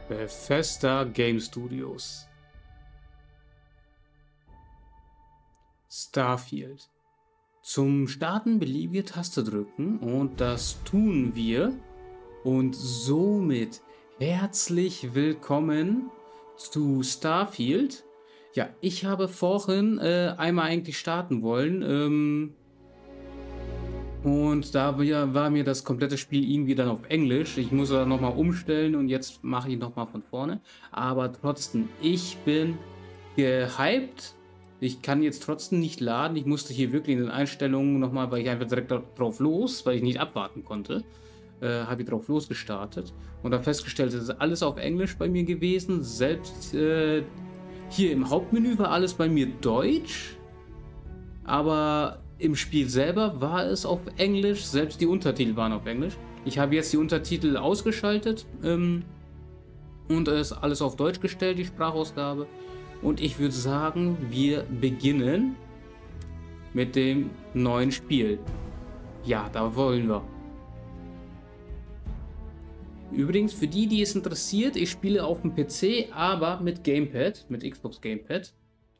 Bethesda Game Studios. Starfield. Zum Starten beliebige Taste drücken und das tun wir. Und somit herzlich willkommen zu Starfield. Ja, ich habe vorhin einmal eigentlich starten wollen. Und da war mir das komplette Spiel irgendwie dann auf Englisch. Ich muss da nochmal umstellen und jetzt mache ich nochmal von vorne. Aber trotzdem, ich bin gehypt. Ich kann jetzt trotzdem nicht laden. Ich musste hier wirklich in den Einstellungen nochmal, weil ich einfach direkt drauf los, weil ich nicht abwarten konnte, habe ich drauf losgestartet. Und dann festgestellt, es ist alles auf Englisch bei mir gewesen. Selbst hier im Hauptmenü war alles bei mir Deutsch. Aber im Spiel selber war es auf Englisch, selbst die Untertitel waren auf Englisch. Ich habe jetzt die Untertitel ausgeschaltet und es alles auf Deutsch gestellt, die Sprachausgabe. Und ich würde sagen, wir beginnen mit dem neuen Spiel. Ja, da wollen wir. Übrigens, für die, die es interessiert, ich spiele auf dem PC, aber mit Gamepad, mit Xbox Gamepad.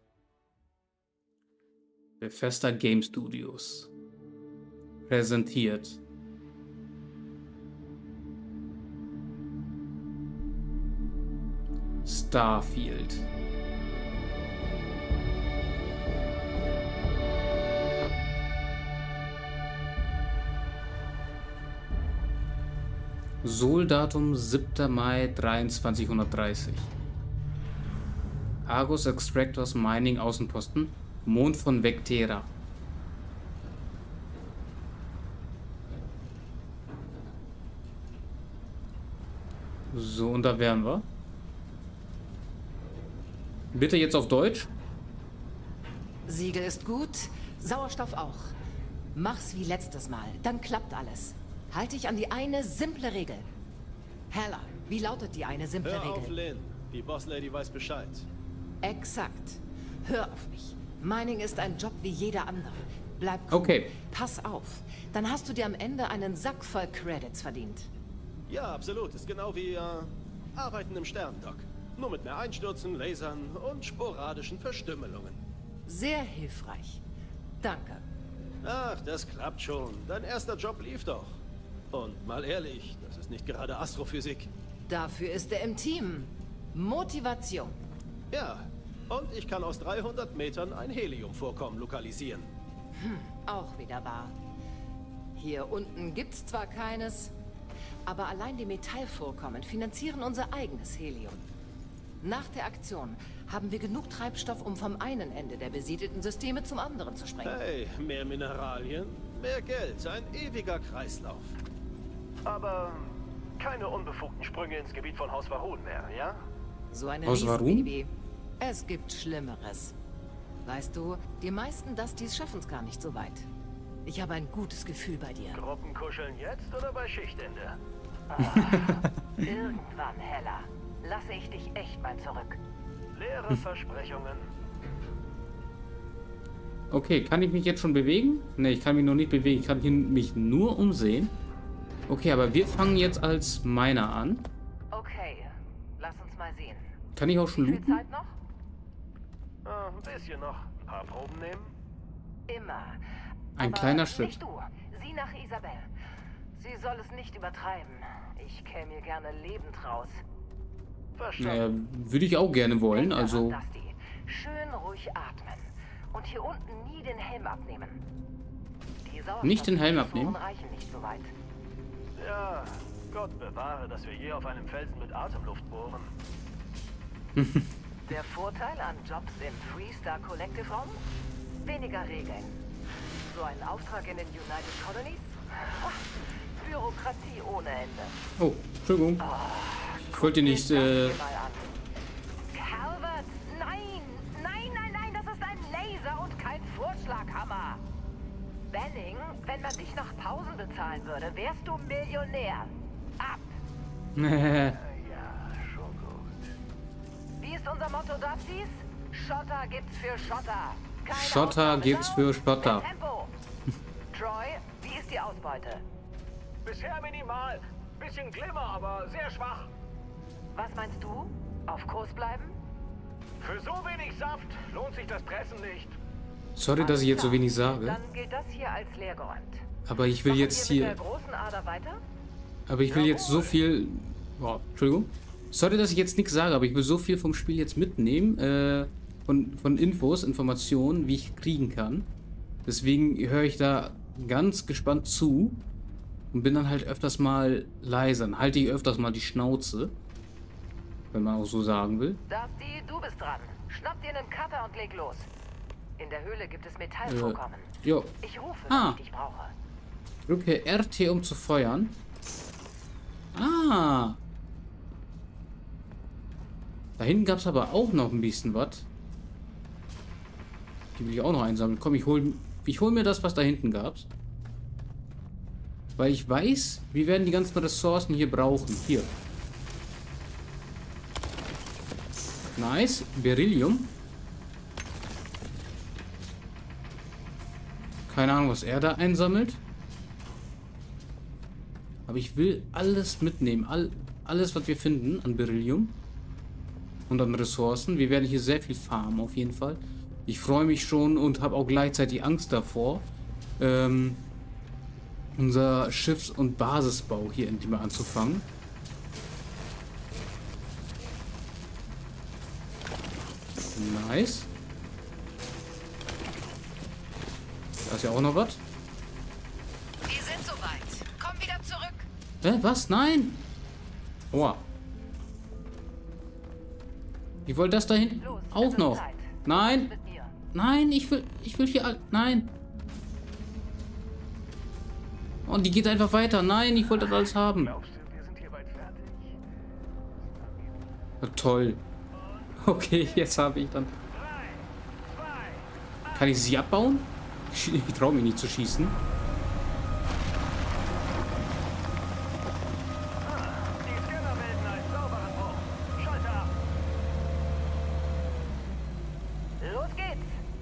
Bethesda Game Studios präsentiert. Starfield. Sol-Datum 7. Mai 2330. Argus Extractors Mining Außenposten. Mond von Vectera. So, und da wären wir. Bitte jetzt auf Deutsch. Siegel ist gut, Sauerstoff auch. Mach's wie letztes Mal, dann klappt alles. Halte dich an die eine simple Regel. Hella, wie lautet die eine simple Regel? Hör auf, Lynn. Die Bosslady weiß Bescheid. Exakt. Hör auf mich. Mining ist ein Job wie jeder andere. Bleib cool. Okay. Pass auf. Dann hast du dir am Ende einen Sack voll Credits verdient. Ja, absolut. Ist genau wie Arbeiten im Sternendock. Nur mit mehr Einstürzen, Lasern und sporadischen Verstümmelungen. Sehr hilfreich. Danke. Ach, das klappt schon. Dein erster Job lief doch. Und mal ehrlich, das ist nicht gerade Astrophysik. Dafür ist er im Team. Motivation. Ja, und ich kann aus 300 Metern ein Heliumvorkommen lokalisieren. Auch wieder wahr. Hier unten gibt's zwar keines, aber allein die Metallvorkommen finanzieren unser eigenes Helium. Nach der Aktion haben wir genug Treibstoff, um vom einen Ende der besiedelten Systeme zum anderen zu sprengen. Hey, mehr Mineralien, mehr Geld, ein ewiger Kreislauf. Aber keine unbefugten Sprünge ins Gebiet von Haus Varun mehr, ja? So eine Aus Varun? Riesenbaby. Es gibt Schlimmeres. Weißt du, die meisten Dusties schaffen es gar nicht so weit. Ich habe ein gutes Gefühl bei dir. Gruppenkuscheln jetzt oder bei Schichtende? Irgendwann, Hella, lasse ich dich echt mal zurück. Leere Versprechungen. Okay, kann ich mich jetzt schon bewegen? Ne, ich kann mich noch nicht bewegen. Ich kann mich nur umsehen. Okay, aber wir fangen jetzt als Miner an. Okay, lass uns mal sehen. Kann ich auch schon Wie viel looten? Zeit noch? Ein bisschen noch. Ein paar Proben nehmen. Immer. Ein Aber kleiner Schritt. Nicht du. Sieh nach Isabel. Sie soll es nicht übertreiben. Ich käme mir gerne lebend raus. Verstanden. Naja, würde ich auch gerne wollen, Denk daran, also... Dusty. Schön ruhig atmen. Und hier unten nie den Helm abnehmen. Die Nicht den Helm abnehmen? reichen nicht so weit. Ja, Gott bewahre, dass wir je auf einem Felsen mit Atemluft bohren. Der Vorteil an Jobs im Freestar Collective Raum? Weniger Regeln. So ein Auftrag in den United Colonies? Bürokratie ohne Ende. Oh, Entschuldigung. Ich wollte nicht, Calvert, nein! Nein, nein, nein, das ist ein Laser und kein Vorschlaghammer. Benning, wenn man dich nach Pausen bezahlen würde, wärst du Millionär. Ab! Ja, schon gut. Wie ist unser Motto, Dusties? Schotter gibt's für Schotter. Keine Schotter Ausnahme, gibt's für Schotter. Mehr Tempo. Troy, wie ist die Ausbeute? Bisher minimal. Bisschen Glimmer, aber sehr schwach. Was meinst du? Auf Kurs bleiben? Für so wenig Saft lohnt sich das Pressen nicht. Sorry, dass ich jetzt so wenig sage. Dann gilt das hier als leergeräumt. Aber ich will jetzt Mit der hier... großen Ader weiter? Aber ich will jetzt so viel... Boah, Entschuldigung. Sorry, dass ich jetzt nichts sage, aber ich will so viel vom Spiel jetzt mitnehmen. Von Informationen, wie ich kriegen kann. Deswegen höre ich da ganz gespannt zu. Und bin dann halt öfters mal leiser. Dann halte ich öfters mal die Schnauze. Wenn man auch so sagen will. Dusty, du bist dran. Schnapp dir einen Cutter und leg los. In der Höhle gibt es Metallvorkommen. Jo. Ich rufe, wenn ich dich brauche. Drücke RT, um zu feuern. Ah. Da hinten gab es aber auch noch ein bisschen was. Die will ich auch noch einsammeln. Komm, ich hol mir das, was da hinten gab. Weil ich weiß, wir werden die ganzen Ressourcen hier brauchen. Hier. Nice. Beryllium. Keine Ahnung, was er da einsammelt. Aber ich will alles mitnehmen. Alles, was wir finden an Beryllium. Und an Ressourcen. Wir werden hier sehr viel farmen, auf jeden Fall. Ich freue mich schon und habe auch gleichzeitig Angst davor, unser Schiffs- und Basisbau hier endlich mal anzufangen. Nice. Da ist ja auch noch was. Wir sind soweit. Komm wieder zurück. Was? Nein! Oh. Ich wollte das da hinten Los, auch es noch. ist Zeit. Nein! Mit mir. Nein, ich will hier... Nein! Und die geht einfach weiter. Nein, ich wollte das alles haben. Glaubst du, wir sind hier bald fertig? Na, toll. Okay, jetzt habe ich dann... 3, 2, Kann ich sie abbauen? Ich traue mich nicht zu schießen. die Scanner melden einen sauberen Bruch. Schalter ab. Los geht's.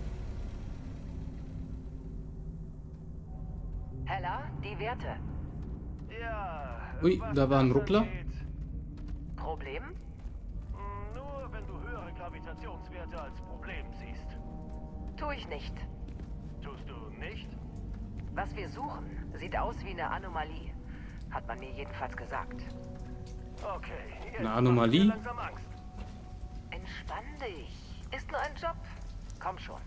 Hella, die Werte. Ja. Ui, was da war ein das Ruckler. angeht, Problem? Nur wenn du höhere Gravitationswerte als Problem siehst. Tu ich nicht. Tust du nicht? Was wir suchen, sieht aus wie eine Anomalie. Hat man mir jedenfalls gesagt. Okay. Jetzt Eine Anomalie? macht mir langsam Angst. Entspann dich. Ist nur ein Job. Komm schon.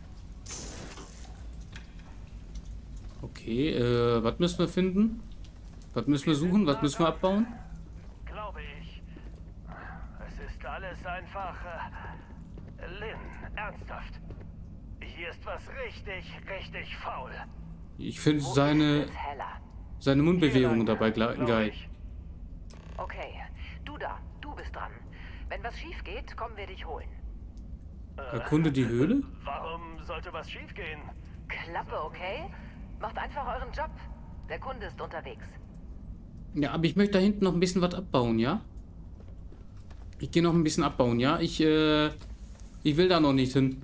Okay, was müssen wir finden? Was müssen wir suchen? Was müssen wir abbauen? Glaube ich. Es ist alles einfach... Lynn, ernsthaft. Hier ist was richtig faul. Ich finde Wo seine ist es, Hella? Mundbewegungen dabei Glaub geil. ich. Okay, du da. Du bist dran. Wenn was schief geht, kommen wir dich holen. Erkunde die Höhle? Warum sollte was schiefgehen? Klappe, okay? Macht einfach euren Job. Der Kunde ist unterwegs. Ja, aber ich möchte da hinten noch ein bisschen was abbauen, ja? Ich gehe noch ein bisschen abbauen, ja? Ich will da noch nicht hin.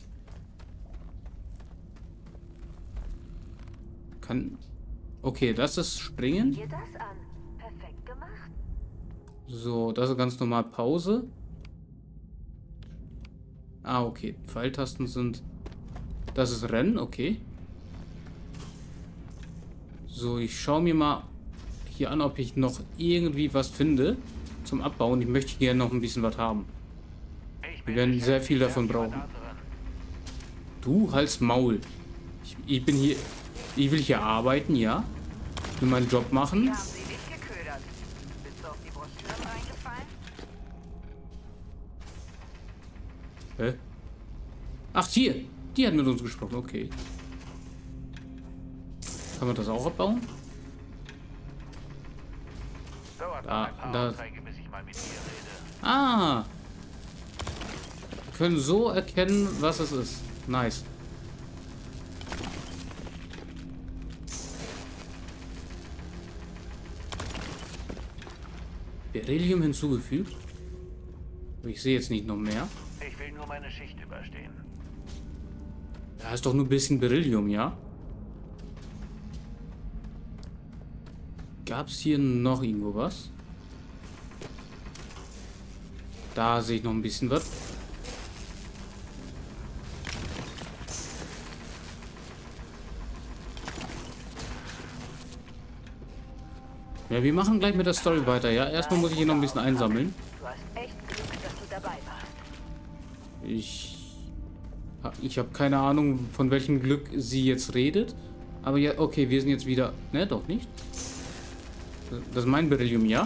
Okay, das ist Springen. Sieh dir das an. Perfekt gemacht. So, das ist ganz normal Pause. Ah, okay. Pfeiltasten sind... Das ist Rennen, okay. So, ich schaue mir mal hier an, ob ich noch irgendwie was finde zum Abbauen. Ich möchte gerne noch ein bisschen was haben. Wir werden sehr viel davon brauchen. Du, halt's Maul. Ich bin hier... Ich will hier arbeiten, ja? Ich will meinen Job machen. Haben sie dich geködert? Bist du auf die Broschüren reingefallen? Hä? Ach, hier. Die hat mit uns gesprochen, okay. Kann man das auch abbauen? Dauert Da, noch ein paar da. Aufträge, bis ich mal mit dir rede. Ah! Wir können so erkennen, was es ist. Nice. Beryllium hinzugefügt. Aber ich sehe jetzt nicht noch mehr. Ich will nur meine Schicht überstehen. Da ist doch nur ein bisschen Beryllium, ja? Gab es hier noch irgendwo was? Da sehe ich noch ein bisschen was. Ja, wir machen gleich mit der Story weiter, ja? Erstmal muss ich hier noch ein bisschen einsammeln. Du hast echt Glück, dass du dabei warst. Ich habe keine Ahnung, von welchem Glück sie jetzt redet. Aber ja, okay, wir sind jetzt wieder... Ne, doch nicht. Das ist mein Beryllium, ja?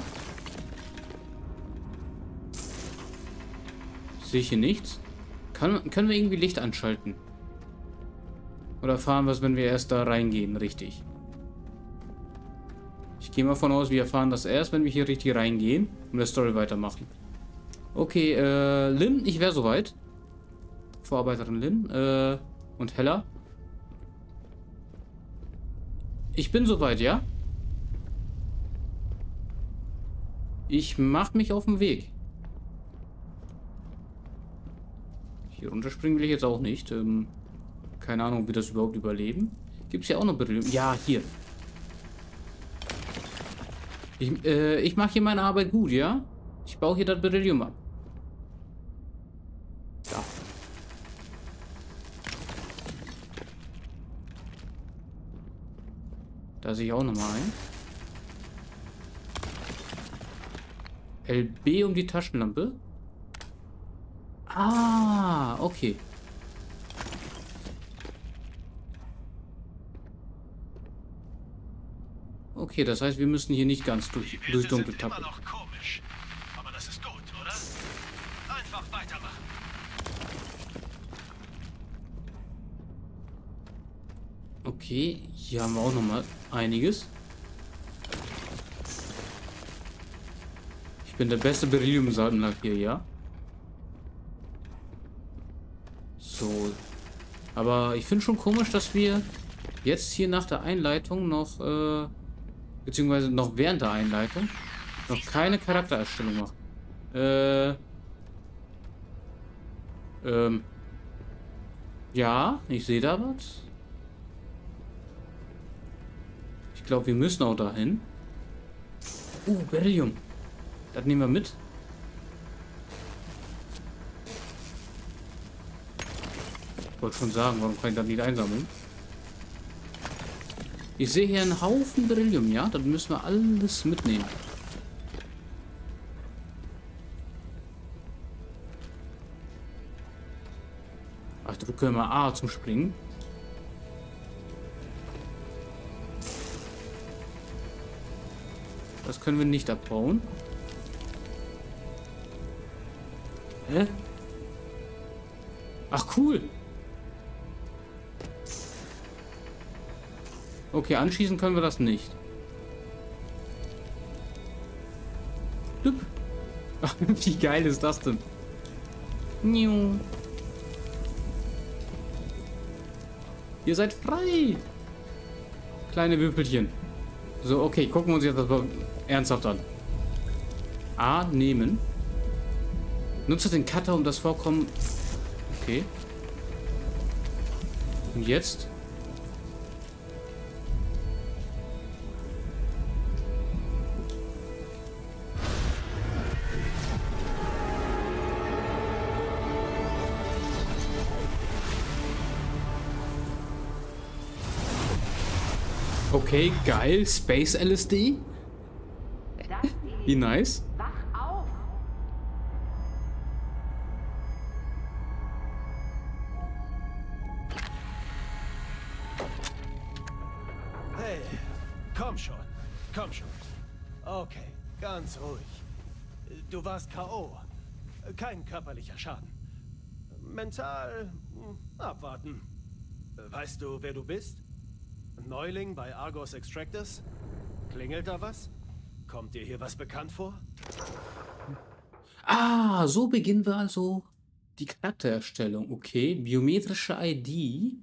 Sehe ich hier nichts? Können wir irgendwie Licht anschalten? Oder erfahren wir es, wenn wir erst da reingehen, richtig? Ich gehe mal von aus, wir erfahren das erst, wenn wir hier richtig reingehen und der Story weitermachen. Okay, Lynn, ich wäre soweit. Vorarbeiterin Lynn, und Hella. Ich bin soweit, ja? Ich mache mich auf den Weg. Hier runterspringen will ich jetzt auch nicht. Keine Ahnung, ob wir das überhaupt überleben. Gibt es hier auch noch Beryllium? Ja, hier. Ich mache hier meine Arbeit gut, ja? Ich baue hier das Beryllium ab. Da. Da sehe ich auch nochmal ein. LB um die Taschenlampe. Ah, okay. Okay, das heißt, wir müssen hier nicht ganz durch dunkle Tappen. Immer noch komisch. Aber das ist gut, oder? Einfach weitermachen. Okay, hier haben wir auch nochmal einiges. Ich bin der beste Beryllium-Sammler hier, ja? So. Aber ich finde schon komisch, dass wir jetzt hier nach der Einleitung noch, beziehungsweise noch während der Einleitung, noch keine Charaktererstellung machen. Ja, ich sehe da was. Ich glaube, wir müssen auch dahin. Beryllium. Das nehmen wir mit. Ich wollte schon sagen, warum kann ich das nicht einsammeln? Ich sehe hier einen Haufen Beryllium, ja? Das müssen wir alles mitnehmen. Ach, ich drücke immer A zum Springen. Das können wir nicht abbauen. Hä? Ach, cool. Okay, anschießen können wir das nicht. Düpp. Ach, wie geil ist das denn? Niu. Ihr seid frei. Kleine Würfelchen. So, okay, gucken wir uns jetzt das mal ernsthaft an. A, nehmen. Nutze den Cutter, um das Vorkommen... Okay. Und jetzt? Okay, geil. Space LSD. Wie nice. Wach auf! Hey, komm schon. Komm schon. Okay, ganz ruhig. Du warst K.O. Kein körperlicher Schaden. Mental abwarten. Weißt du, wer du bist? Neuling bei Argos Extractors? Klingelt da was? Kommt dir hier was bekannt vor? Ah, so beginnen wir also die Charaktererstellung. Okay, biometrische ID.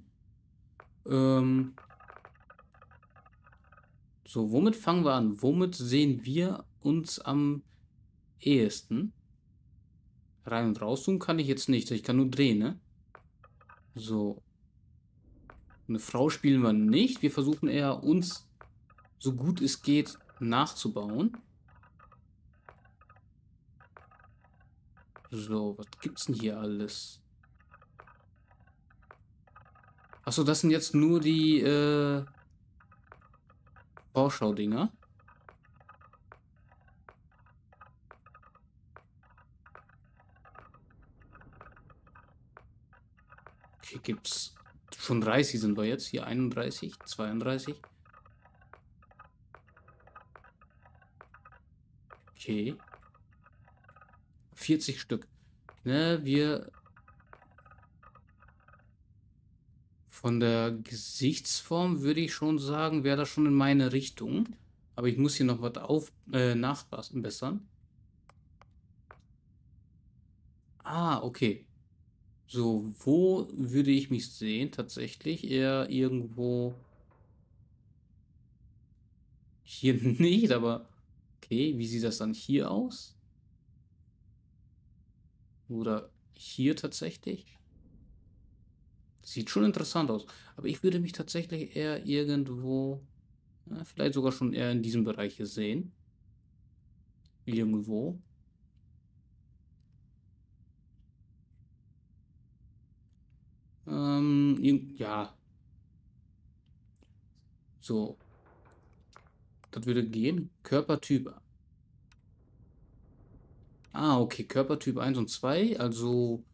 So, womit fangen wir an? Womit sehen wir uns am ehesten? Rein und rauszoomen kann ich jetzt nicht. Ich kann nur drehen, ne? So. Eine Frau spielen wir nicht. Wir versuchen eher, uns so gut es geht nachzubauen. So, was gibt's denn hier alles? Achso, das sind jetzt nur die Vorschau-Dinger. Okay, gibt's schon 30 sind wir jetzt. Hier 31, 32. Okay. 40 Stück. Ne, wir von der Gesichtsform würde ich schon sagen, wäre das schon in meine Richtung. Aber ich muss hier noch was nachbessern. Ah, okay. So, wo würde ich mich sehen? Tatsächlich eher irgendwo hier nicht, aber okay, wie sieht das dann hier aus? Oder hier tatsächlich? Sieht schon interessant aus. Aber ich würde mich tatsächlich eher irgendwo, vielleicht sogar schon eher in diesem Bereich hier sehen. Irgendwo. Ja. So. Das würde gehen. Körpertyp. Ah, okay. Körpertyp 1 und 2. Also.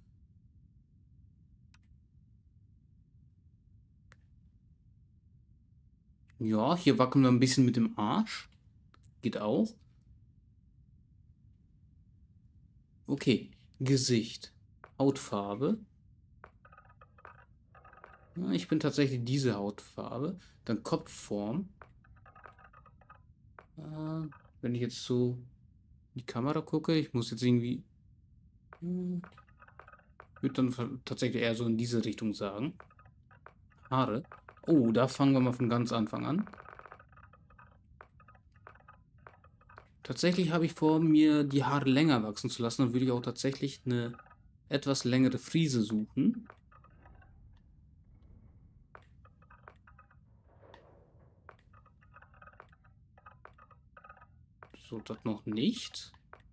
Ja, hier wackeln wir ein bisschen mit dem Arsch. Geht auch. Okay. Gesicht. Hautfarbe. Ja, ich bin tatsächlich diese Hautfarbe. Dann Kopfform. Wenn ich jetzt so in die Kamera gucke, ich muss jetzt irgendwie. Würde dann tatsächlich eher so in diese Richtung sagen. Haare. Oh, da fangen wir mal von ganz Anfang an. Tatsächlich habe ich vor, mir die Haare länger wachsen zu lassen. Dann würde ich auch tatsächlich eine etwas längere Frise suchen. So, das noch nicht.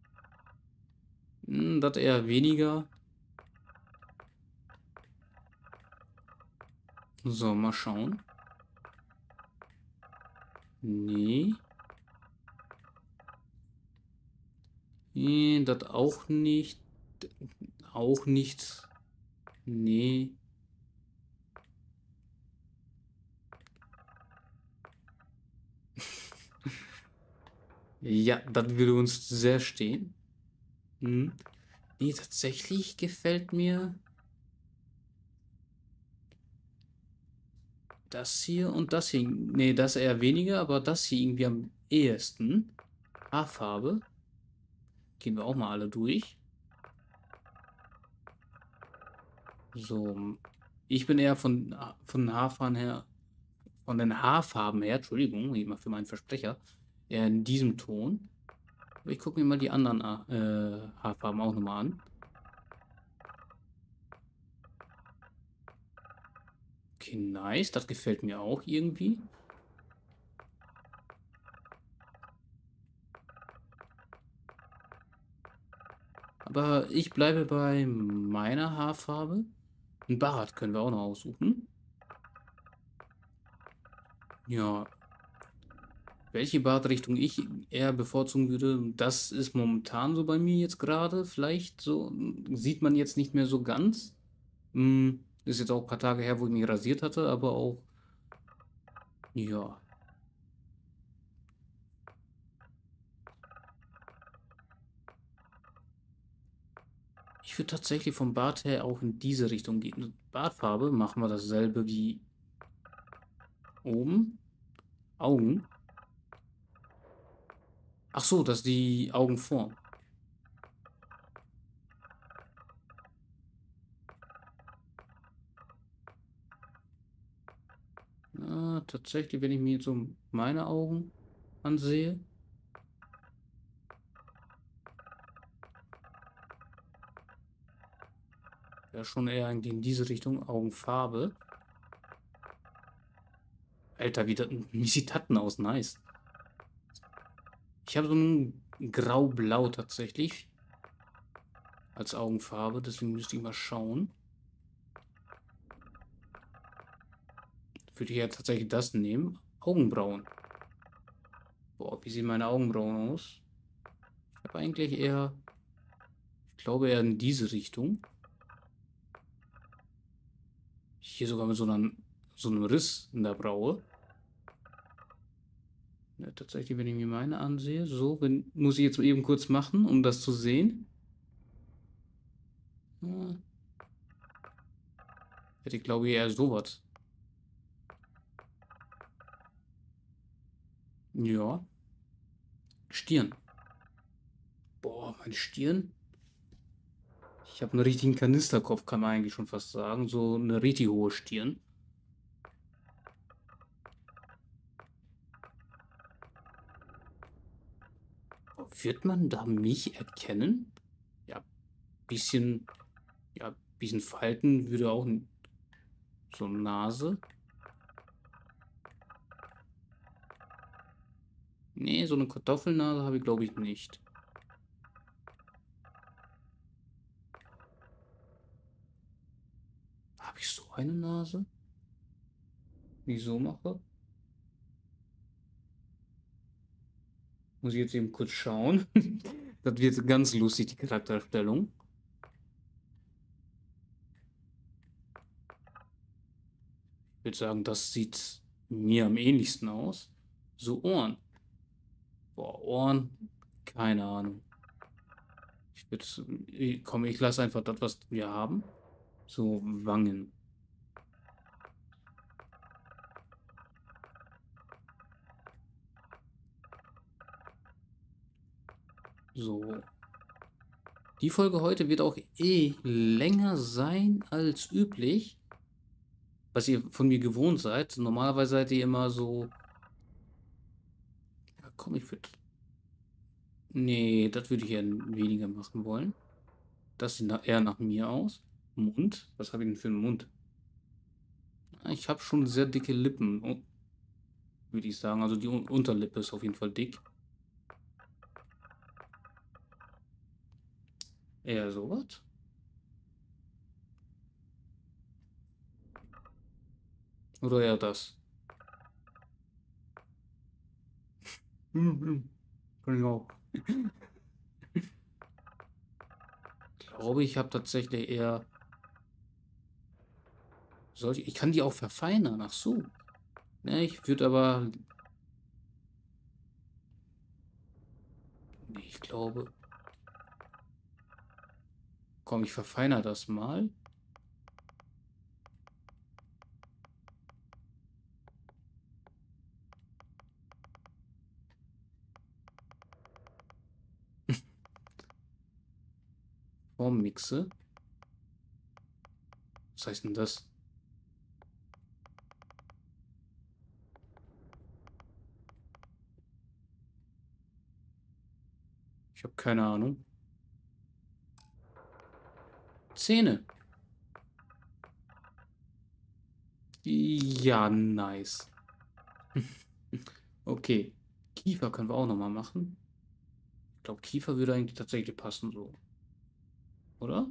Das eher weniger. So, mal schauen. Nee. Nee, das auch nicht. Auch nicht. Nee. Ja, das würde uns sehr stehen. Nee, tatsächlich gefällt mir das hier und das hier. Nee, das eher weniger, aber das hier irgendwie am ehesten. Haarfarbe. Gehen wir auch mal alle durch. So. Ich bin eher von Haarfarben her, von den Haarfarben her, Entschuldigung, immer für meinen Versprecher, eher in diesem Ton. Aber ich gucke mir mal die anderen Haarfarben auch nochmal an. Okay, nice. Das gefällt mir auch irgendwie. Aber ich bleibe bei meiner Haarfarbe. Ein Bart können wir auch noch aussuchen. Ja. Welche Bartrichtung ich eher bevorzugen würde, das ist momentan so bei mir jetzt gerade. Vielleicht so, sieht man jetzt nicht mehr so ganz. Ist jetzt auch ein paar Tage her, wo ich mich rasiert hatte, aber auch, ja. Ich würde tatsächlich vom Bart her auch in diese Richtung gehen. Bartfarbe machen wir dasselbe wie oben. Augen. Ach so, das ist die Augenform. Tatsächlich, wenn ich mir jetzt so meine Augen ansehe. Ja, schon eher eigentlich in diese Richtung. Augenfarbe. Alter, wie sieht das denn aus? Nice. Ich habe so ein Grau-Blau tatsächlich. als Augenfarbe. Deswegen müsste ich mal schauen. Würde ich ja tatsächlich das nehmen. Augenbrauen. Boah, wie sehen meine Augenbrauen aus? Ich habe eigentlich eher... Ich glaube eher in diese Richtung. Hier sogar mit so einem Riss in der Braue. Ja, tatsächlich, wenn ich mir meine ansehe, so, muss ich jetzt eben kurz machen, um das zu sehen. Ja. Hätte ich, glaube ich, eher sowas. Ja. Stirn. Boah, meine Stirn. Ich habe einen richtigen Kanisterkopf, kann man eigentlich schon fast sagen. So eine richtig hohe Stirn. Wird man da mich erkennen? Ja, bisschen, ja, bisschen Falten würde auch so eine Nase. Nee, so eine Kartoffelnase habe ich, glaube ich, nicht. Habe ich so eine Nase? Wie ich so mache? Muss ich jetzt eben kurz schauen. Das wird ganz lustig, die Charakterstellung. Ich würde sagen, das sieht mir am ähnlichsten aus. So Ohren. Boah, Ohren, keine Ahnung. Komm, ich lasse einfach das, was wir haben. So Wangen. So. Die Folge heute wird auch länger sein als üblich. Was ihr von mir gewohnt seid. Normalerweise seid ihr immer so... Ja, komm, ich würde... Nee, das würde ich eher weniger machen wollen. Das sieht eher nach mir aus. Mund? Was habe ich denn für einen Mund? Ich habe schon sehr dicke Lippen, würde ich sagen. Also die Unterlippe ist auf jeden Fall dick. Eher sowas. Oder eher das. Kann ich auch. Ich glaube, ich habe tatsächlich eher... Ich kann die auch verfeinern. Ach so. Ne, ich würde aber... Nee, ich glaube... Komm, ich verfeinere das mal. Formmixe. Was heißt denn das? Ich habe keine Ahnung. Zähne. Ja, nice. Okay. Kiefer können wir auch nochmal machen. Ich glaube, Kiefer würde eigentlich tatsächlich passen so. Oder?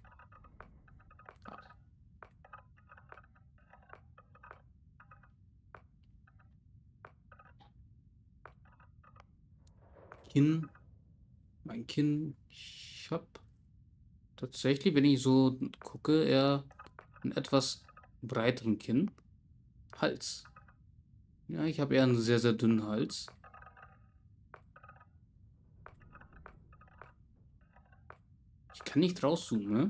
Kinn. Mein Kinn. Ich habe tatsächlich, wenn ich so gucke, eher einen etwas breiteren Kinn. Hals. Ja, ich habe eher einen sehr, sehr dünnen Hals. Ich kann nicht rauszoomen, ne?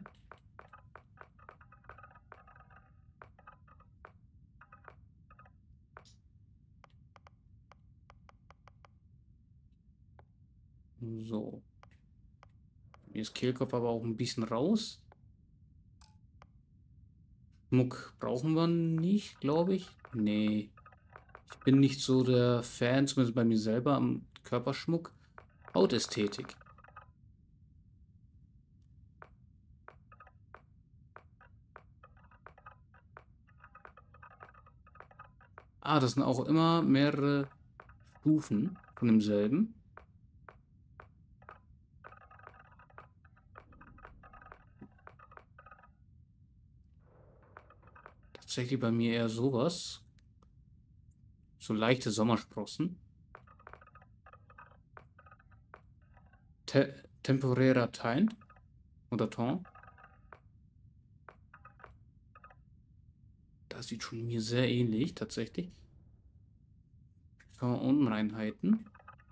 So. Hier ist Kehlkopf aber auch ein bisschen raus. Schmuck brauchen wir nicht, glaube ich. Nee. Ich bin nicht so der Fan, zumindest bei mir selber, am Körperschmuck. Hautästhetik. Ah, das sind auch immer mehrere Stufen von demselben. tatsächlich bei mir eher sowas. So leichte Sommersprossen. Temporärer Teint. Oder Ton. Das sieht schon mir sehr ähnlich, tatsächlich. Unreinheiten.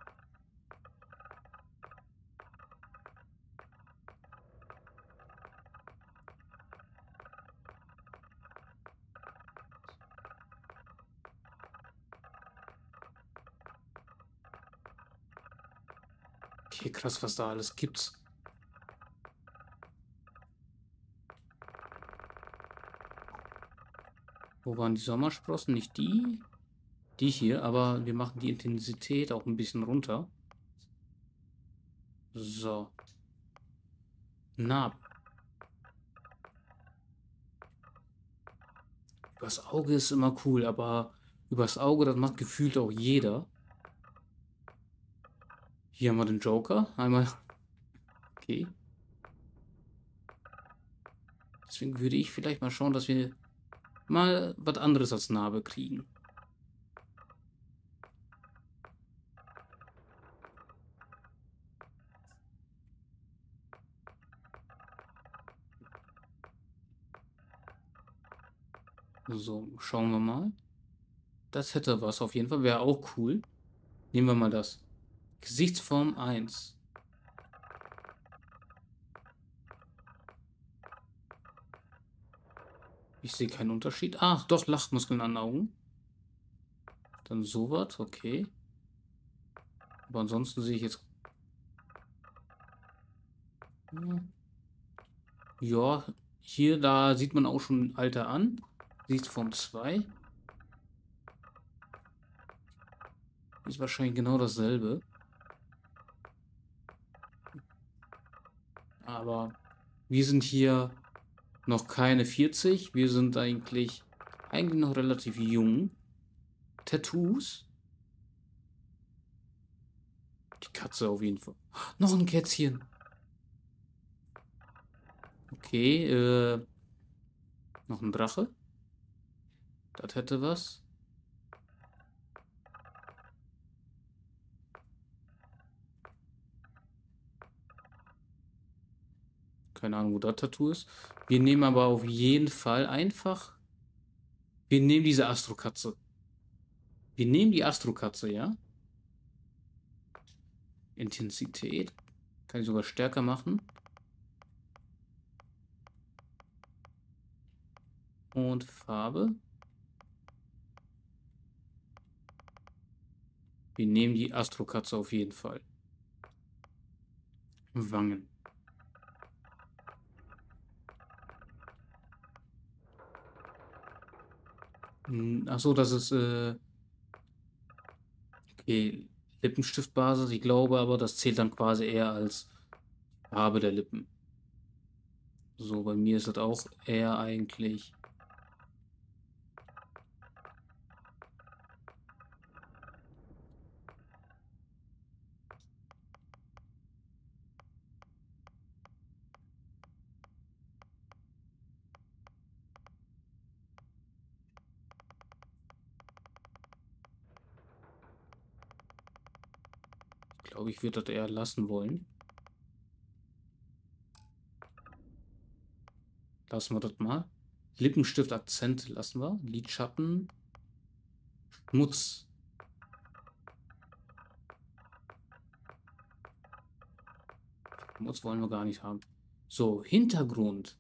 Okay, krass, was da alles gibt's. Wo waren die Sommersprossen? Nicht die. Die hier, aber wir machen die Intensität auch ein bisschen runter. So. Na. Übers Auge ist immer cool, aber übers Auge, das macht gefühlt auch jeder. Hier haben wir den Joker. Einmal. Okay. Deswegen würde ich vielleicht mal schauen, dass wir mal was anderes als Narbe kriegen. So, schauen wir mal. Das hätte was auf jeden Fall. Wäre auch cool. Nehmen wir mal das. Gesichtsform 1. Ich sehe keinen Unterschied. Ach, doch, Lachmuskeln an den Augen. Dann sowas, okay. Aber ansonsten sehe ich jetzt... Ja, hier, da sieht man auch schon Alter an. Gesichtsform 2. Ist wahrscheinlich genau dasselbe. Aber wir sind hier noch keine 40. Wir sind eigentlich noch relativ jung. Tattoos. Die Katze auf jeden Fall. Noch ein Kätzchen. Okay, noch ein Drache. Das hätte was. Keine Ahnung, wo das Tattoo ist. Wir nehmen aber auf jeden Fall einfach... Wir nehmen diese Astrokatze. Wir nehmen die Astrokatze, ja? Intensität. Kann ich sogar stärker machen. Und Farbe. Wir nehmen die Astrokatze auf jeden Fall. Wangen. Achso, das ist okay, Lippenstiftbasis. Ich glaube aber, das zählt dann quasi eher als Farbe der Lippen. So, bei mir ist das auch eher eigentlich... Ich glaube, ich würde das eher lassen wollen. Lassen wir das mal. Lippenstift, Akzent lassen wir. Lidschatten. Schmutz. Schmutz wollen wir gar nicht haben. So, Hintergrund.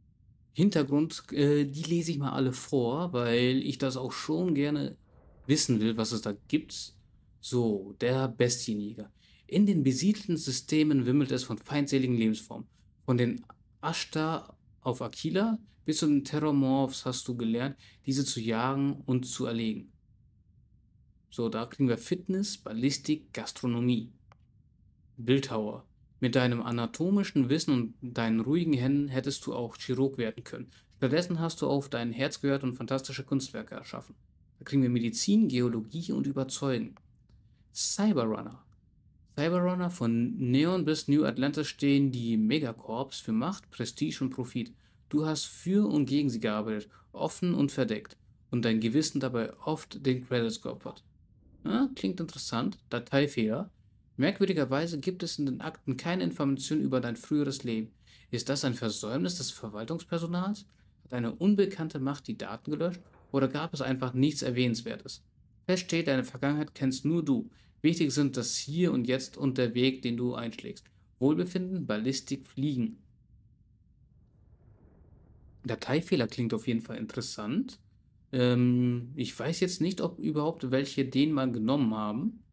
Die lese ich mal alle vor, weil ich das auch schon gerne wissen will, was es da gibt. So, der Bestienjäger. In den besiedelten Systemen wimmelt es von feindseligen Lebensformen. Von den Ashtar auf Aquila bis zu den Terrormorphs hast du gelernt, diese zu jagen und zu erlegen. So, da kriegen wir Fitness, Ballistik, Gastronomie. Bildhauer. Mit deinem anatomischen Wissen und deinen ruhigen Händen hättest du auch Chirurg werden können. Stattdessen hast du auf dein Herz gehört und fantastische Kunstwerke erschaffen. Da kriegen wir Medizin, Geologie und Überzeugen. Cyberrunner. Cyberrunner, von Neon bis New Atlantis stehen die Megacorps für Macht, Prestige und Profit. Du hast für und gegen sie gearbeitet, offen und verdeckt, und dein Gewissen dabei oft den Credits geopfert. Ja, klingt interessant. Dateifehler. Merkwürdigerweise gibt es in den Akten keine Informationen über dein früheres Leben. Ist das ein Versäumnis des Verwaltungspersonals? Hat eine unbekannte Macht die Daten gelöscht? Oder gab es einfach nichts Erwähnenswertes? Fest steht, deine Vergangenheit kennst nur du. Wichtig sind das Hier und Jetzt und der Weg, den du einschlägst. Wohlbefinden, Ballistik, Fliegen. Dateifehler klingt auf jeden Fall interessant. Ich weiß jetzt nicht, ob überhaupt welche den mal genommen haben.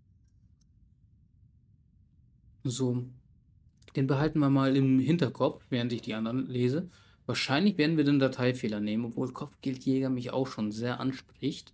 So, den behalten wir mal im Hinterkopf, während ich die anderen lese. Wahrscheinlich werden wir den Dateifehler nehmen, obwohl Kopfgeldjäger mich auch schon sehr anspricht.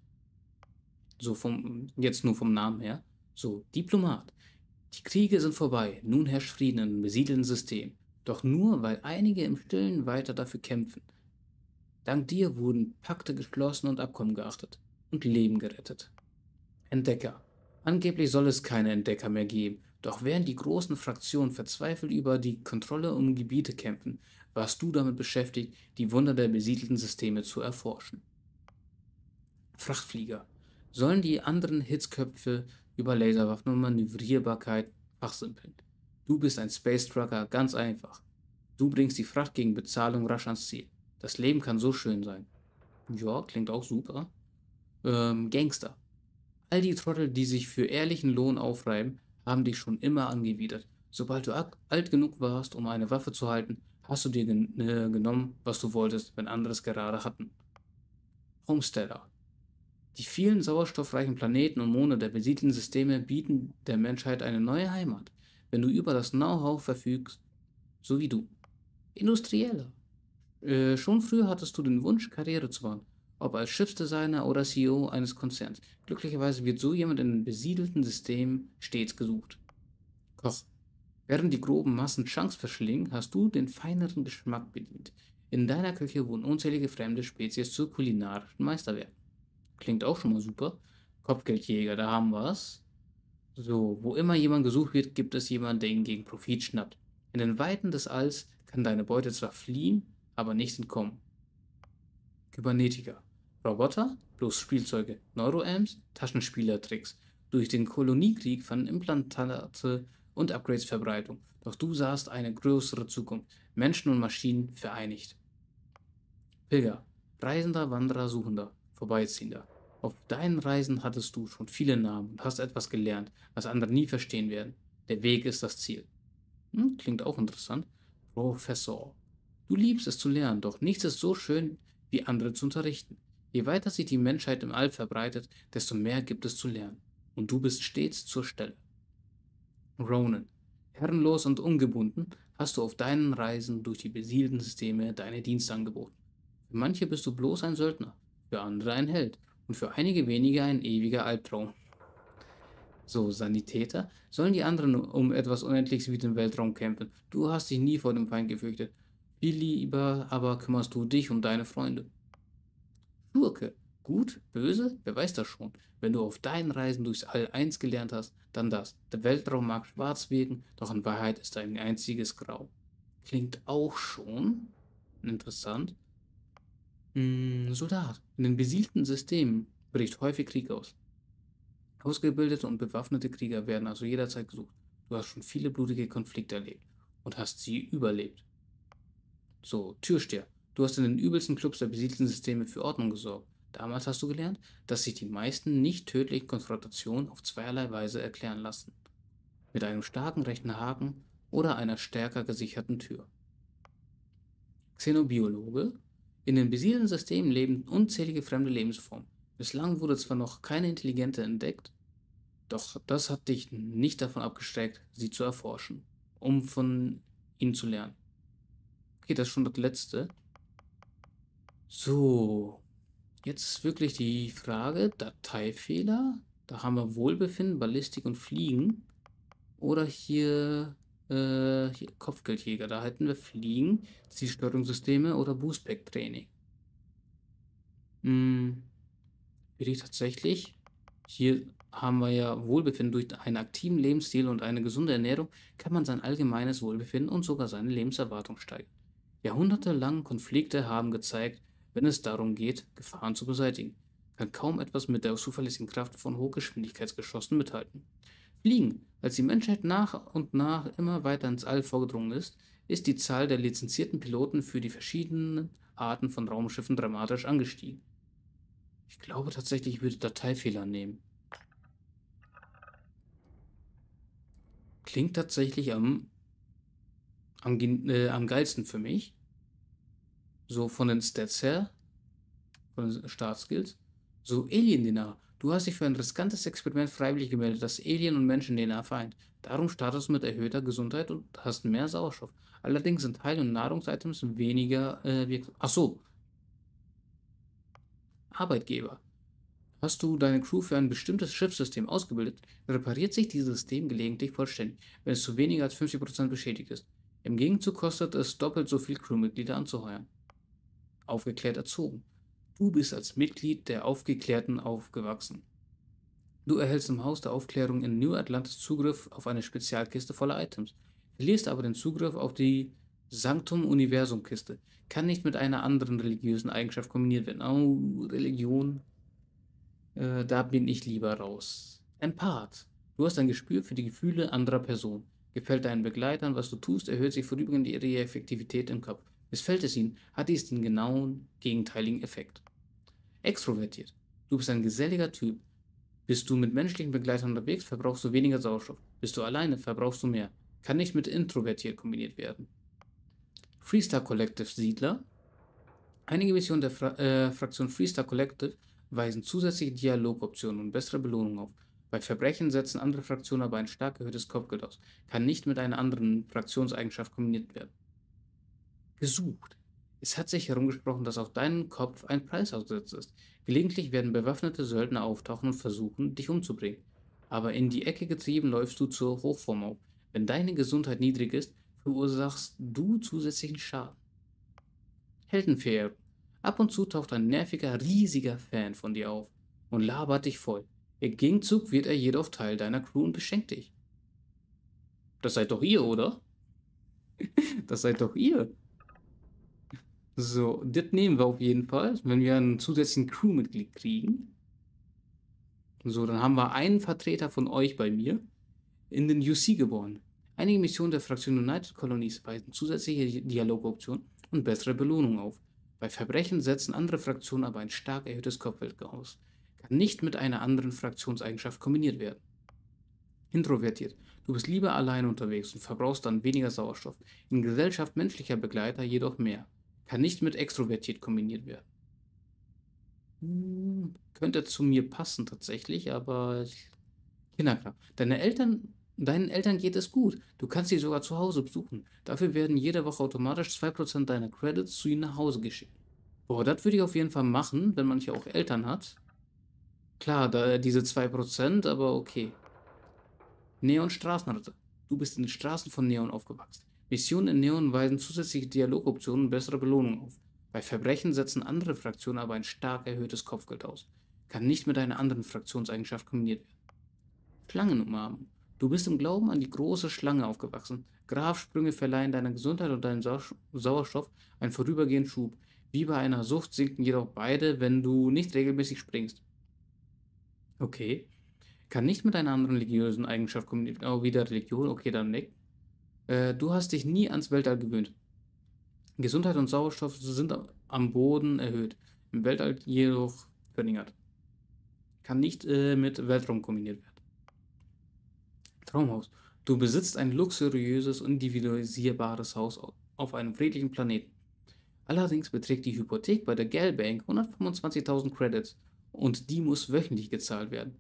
So jetzt nur vom Namen her. So, Diplomat. Die Kriege sind vorbei, nun herrscht Frieden in einem besiedelten System. Doch nur, weil einige im Stillen weiter dafür kämpfen. Dank dir wurden Pakte geschlossen und Abkommen geachtet und Leben gerettet. Entdecker. Angeblich soll es keine Entdecker mehr geben, doch während die großen Fraktionen verzweifelt über die Kontrolle um Gebiete kämpfen, warst du damit beschäftigt, die Wunder der besiedelten Systeme zu erforschen. Frachtflieger. Sollen die anderen Hitzköpfe über Laserwaffen und Manövrierbarkeit fachsimpeln. Du bist ein Space Trucker, ganz einfach. Du bringst die Fracht gegen Bezahlung rasch ans Ziel. Das Leben kann so schön sein. Ja, klingt auch super. Gangster. All die Trottel, die sich für ehrlichen Lohn aufreiben, haben dich schon immer angewidert. Sobald du alt genug warst, um eine Waffe zu halten, hast du dir genommen, was du wolltest, wenn andere es gerade hatten. Homesteader. Die vielen sauerstoffreichen Planeten und Monde der besiedelten Systeme bieten der Menschheit eine neue Heimat, wenn du über das Know-how verfügst, so wie du. Industrieller. Schon früher hattest du den Wunsch, Karriere zu machen, ob als Schiffsdesigner oder CEO eines Konzerns. Glücklicherweise wird so jemand in den besiedelten Systemen stets gesucht. Koch. Während die groben Massen Chunks verschlingen, hast du den feineren Geschmack bedient. In deiner Küche wurden unzählige fremde Spezies zu kulinarischen Meisterwerken. Klingt auch schon mal super. Kopfgeldjäger, da haben wir es. So, wo immer jemand gesucht wird, gibt es jemanden, der ihn gegen Profit schnappt. In den Weiten des Alls kann deine Beute zwar fliehen, aber nicht entkommen. Kybernetiker. Roboter, bloß Spielzeuge, Neuroamps, Taschenspielertricks. Durch den Koloniekrieg fanden Implantate und Upgrades Verbreitung. Doch du sahst eine größere Zukunft. Menschen und Maschinen vereinigt. Pilger. Reisender, Wanderer, Suchender, Vorbeiziehender. Auf deinen Reisen hattest du schon viele Namen und hast etwas gelernt, was andere nie verstehen werden. Der Weg ist das Ziel. Klingt auch interessant. Professor. Du liebst es zu lernen, doch nichts ist so schön, wie andere zu unterrichten. Je weiter sich die Menschheit im All verbreitet, desto mehr gibt es zu lernen. Und du bist stets zur Stelle. Ronin. Herrenlos und ungebunden hast du auf deinen Reisen durch die besiedelten Systeme deine Dienste angeboten. Für manche bist du bloß ein Söldner, für andere ein Held und für einige wenige ein ewiger Albtraum. So, Sanitäter, sollen die anderen um etwas Unendliches wie den Weltraum kämpfen. Du hast dich nie vor dem Feind gefürchtet. Viel lieber aber kümmerst du dich um deine Freunde. Schurke. Gut, böse? Wer weiß das schon. Wenn du auf deinen Reisen durchs All eins gelernt hast, dann das. Der Weltraum mag schwarz wirken, doch in Wahrheit ist er ein einziges Grau. Klingt auch schon interessant. Soldat. In den besiedelten Systemen bricht häufig Krieg aus. Ausgebildete und bewaffnete Krieger werden also jederzeit gesucht. Du hast schon viele blutige Konflikte erlebt und hast sie überlebt. So, Türsteher. Du hast in den übelsten Clubs der besiedelten Systeme für Ordnung gesorgt. Damals hast du gelernt, dass sich die meisten nicht tödlichen Konfrontationen auf zweierlei Weise erklären lassen. Mit einem starken rechten Haken oder einer stärker gesicherten Tür. Xenobiologe. In den besiedelten Systemen leben unzählige fremde Lebensformen. Bislang wurde zwar noch keine intelligente entdeckt, doch das hat dich nicht davon abgeschreckt, sie zu erforschen, um von ihnen zu lernen. Okay, das ist schon das Letzte. So, jetzt ist wirklich die Frage, Dateifehler. Da haben wir Wohlbefinden, Ballistik und Fliegen. Oder hier Kopfgeldjäger, da hätten wir Fliegen, Zielsteuerungssysteme oder Boostpack-Training. Für die tatsächlich. Hier haben wir ja Wohlbefinden durch einen aktiven Lebensstil und eine gesunde Ernährung kann man sein allgemeines Wohlbefinden und sogar seine Lebenserwartung steigern. Jahrhundertelange Konflikte haben gezeigt, wenn es darum geht, Gefahren zu beseitigen, kann kaum etwas mit der zuverlässigen Kraft von Hochgeschwindigkeitsgeschossen mithalten. Fliegen. Als die Menschheit nach und nach immer weiter ins All vorgedrungen ist, ist die Zahl der lizenzierten Piloten für die verschiedenen Arten von Raumschiffen dramatisch angestiegen. Ich glaube tatsächlich, ich würde Dateifehler nehmen. Klingt tatsächlich am geilsten für mich. So von den Stats her, von den Startskills. So Alien-DNA. Du hast dich für ein riskantes Experiment freiwillig gemeldet, das Alien- und Menschen-DNA vereint. Darum startest du mit erhöhter Gesundheit und hast mehr Sauerstoff. Allerdings sind Heil- und Nahrungsitems weniger wirksam. Achso, Arbeitgeber. Hast du deine Crew für ein bestimmtes Schiffssystem ausgebildet, repariert sich dieses System gelegentlich vollständig, wenn es zu weniger als 50% beschädigt ist. Im Gegenzug kostet es doppelt so viel Crewmitglieder anzuheuern. Aufgeklärt erzogen. Du bist als Mitglied der Aufgeklärten aufgewachsen. Du erhältst im Haus der Aufklärung in New Atlantis Zugriff auf eine Spezialkiste voller Items, verlierst aber den Zugriff auf die Sanctum Universum Kiste. Kann nicht mit einer anderen religiösen Eigenschaft kombiniert werden. Oh, Religion. Da bin ich lieber raus. Empath. Du hast ein Gespür für die Gefühle anderer Personen. Gefällt deinen Begleitern, was du tust, erhöht sich vorübergehend ihre Effektivität im Kopf. Missfällt es ihnen, hat dies den genauen gegenteiligen Effekt. Extrovertiert. Du bist ein geselliger Typ. Bist du mit menschlichen Begleitern unterwegs, verbrauchst du weniger Sauerstoff. Bist du alleine, verbrauchst du mehr. Kann nicht mit introvertiert kombiniert werden. Freestar Collective Siedler. Einige Missionen der Fraktion Freestar Collective weisen zusätzliche Dialogoptionen und bessere Belohnungen auf. Bei Verbrechen setzen andere Fraktionen aber ein stark erhöhtes Kopfgeld aus. Kann nicht mit einer anderen Fraktionseigenschaft kombiniert werden. Gesucht. Es hat sich herumgesprochen, dass auf deinen Kopf ein Preis ausgesetzt ist. Gelegentlich werden bewaffnete Söldner auftauchen und versuchen, dich umzubringen. Aber in die Ecke getrieben läufst du zur Hochform auf. Wenn deine Gesundheit niedrig ist, verursachst du zusätzlichen Schaden. Heldenverehrung. Ab und zu taucht ein nerviger, riesiger Fan von dir auf und labert dich voll. Im Gegenzug wird er jedoch Teil deiner Crew und beschenkt dich. Das seid doch ihr, oder? Das seid doch ihr. So, das nehmen wir auf jeden Fall, wenn wir einen zusätzlichen Crewmitglied kriegen. So, dann haben wir einen Vertreter von euch bei mir in den UC geboren. Einige Missionen der Fraktion United Colonies weisen zusätzliche Dialogoptionen und bessere Belohnungen auf. Bei Verbrechen setzen andere Fraktionen aber ein stark erhöhtes Kopfgeld aus. Kann nicht mit einer anderen Fraktionseigenschaft kombiniert werden. Introvertiert. Du bist lieber allein unterwegs und verbrauchst dann weniger Sauerstoff. In Gesellschaft menschlicher Begleiter jedoch mehr. Kann nicht mit extrovertiert kombiniert werden. Könnte zu mir passen tatsächlich, aber Kinderkram. Deinen Eltern geht es gut. Du kannst sie sogar zu Hause besuchen. Dafür werden jede Woche automatisch 2% deiner Credits zu ihnen nach Hause geschickt. Boah, das würde ich auf jeden Fall machen, wenn man hier auch Eltern hat. Klar, da diese 2%, aber okay. Neon Straßenritter. Du bist in den Straßen von Neon aufgewachsen. Missionen in Neon weisen zusätzliche Dialogoptionen und bessere Belohnungen auf. Bei Verbrechen setzen andere Fraktionen aber ein stark erhöhtes Kopfgeld aus. Kann nicht mit einer anderen Fraktionseigenschaft kombiniert werden. Schlangen umarmen. Du bist im Glauben an die große Schlange aufgewachsen. Grafsprünge verleihen deiner Gesundheit und deinem Sauerstoff einen vorübergehenden Schub. Wie bei einer Sucht sinken jedoch beide, wenn du nicht regelmäßig springst. Okay. Kann nicht mit einer anderen religiösen Eigenschaft kombiniert werden. Oh, wieder Religion. Okay, dann nicht. Du hast dich nie ans Weltall gewöhnt. Gesundheit und Sauerstoff sind am Boden erhöht, im Weltall jedoch verringert. Kann nicht mit Weltraum kombiniert werden. Traumhaus. Du besitzt ein luxuriöses, individualisierbares Haus auf einem friedlichen Planeten. Allerdings beträgt die Hypothek bei der Gal Bank 125.000 Credits und die muss wöchentlich gezahlt werden.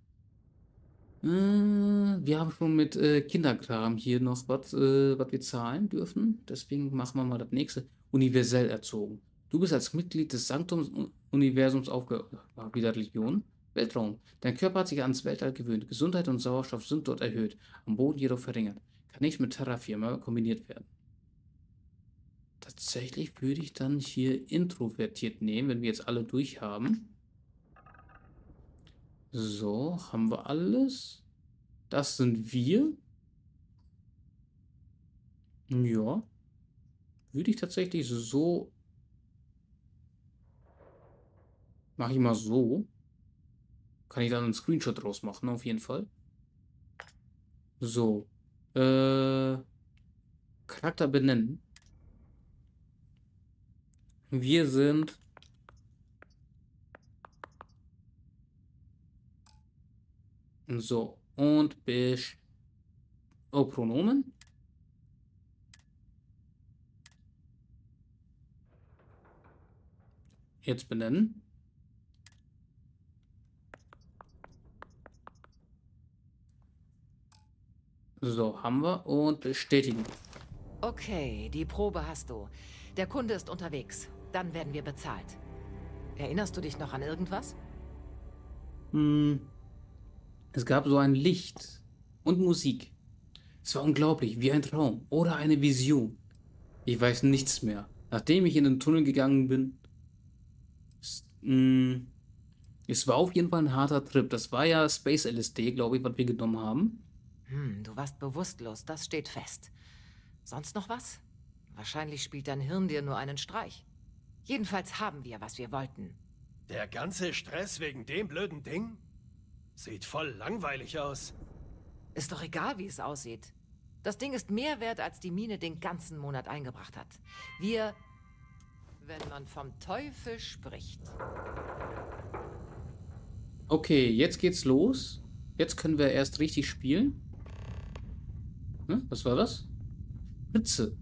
Wir haben schon mit Kinderkram hier noch was wir zahlen dürfen. Deswegen machen wir mal das nächste. Universell erzogen. Du bist als Mitglied des Sanctum-Universums wieder Religion. Weltraum. Dein Körper hat sich ans Weltall gewöhnt. Gesundheit und Sauerstoff sind dort erhöht, am Boden jedoch verringert. Kann nicht mit Terrafirma kombiniert werden. Tatsächlich würde ich dann hier introvertiert nehmen, wenn wir jetzt alle durch haben. So, haben wir alles. Das sind wir. Ja. würde ich tatsächlich so... Mache ich mal so. Kann ich dann einen Screenshot draus machen, auf jeden Fall. So. Charakter benennen. Wir sind... So. Und oh, Pronomen. Jetzt benennen. So, haben wir. Und bestätigen. Okay, die Probe hast du. Der Kunde ist unterwegs. Dann werden wir bezahlt. Erinnerst du dich noch an irgendwas? Es gab so ein Licht und Musik. Es war unglaublich, wie ein Traum oder eine Vision. Ich weiß nichts mehr. Nachdem ich in den Tunnel gegangen bin, es war auf jeden Fall ein harter Trip. Das war ja Space LSD, glaube ich, was wir genommen haben. Du warst bewusstlos, das steht fest. Sonst noch was? Wahrscheinlich spielt dein Hirn dir nur einen Streich. Jedenfalls haben wir, was wir wollten. Der ganze Stress wegen dem blöden Ding? Sieht voll langweilig aus. Ist doch egal, wie es aussieht. Das Ding ist mehr wert, als die Mine den ganzen Monat eingebracht hat. Wenn man vom Teufel spricht. Okay, jetzt geht's los. Jetzt können wir erst richtig spielen. Was war das? Ritze.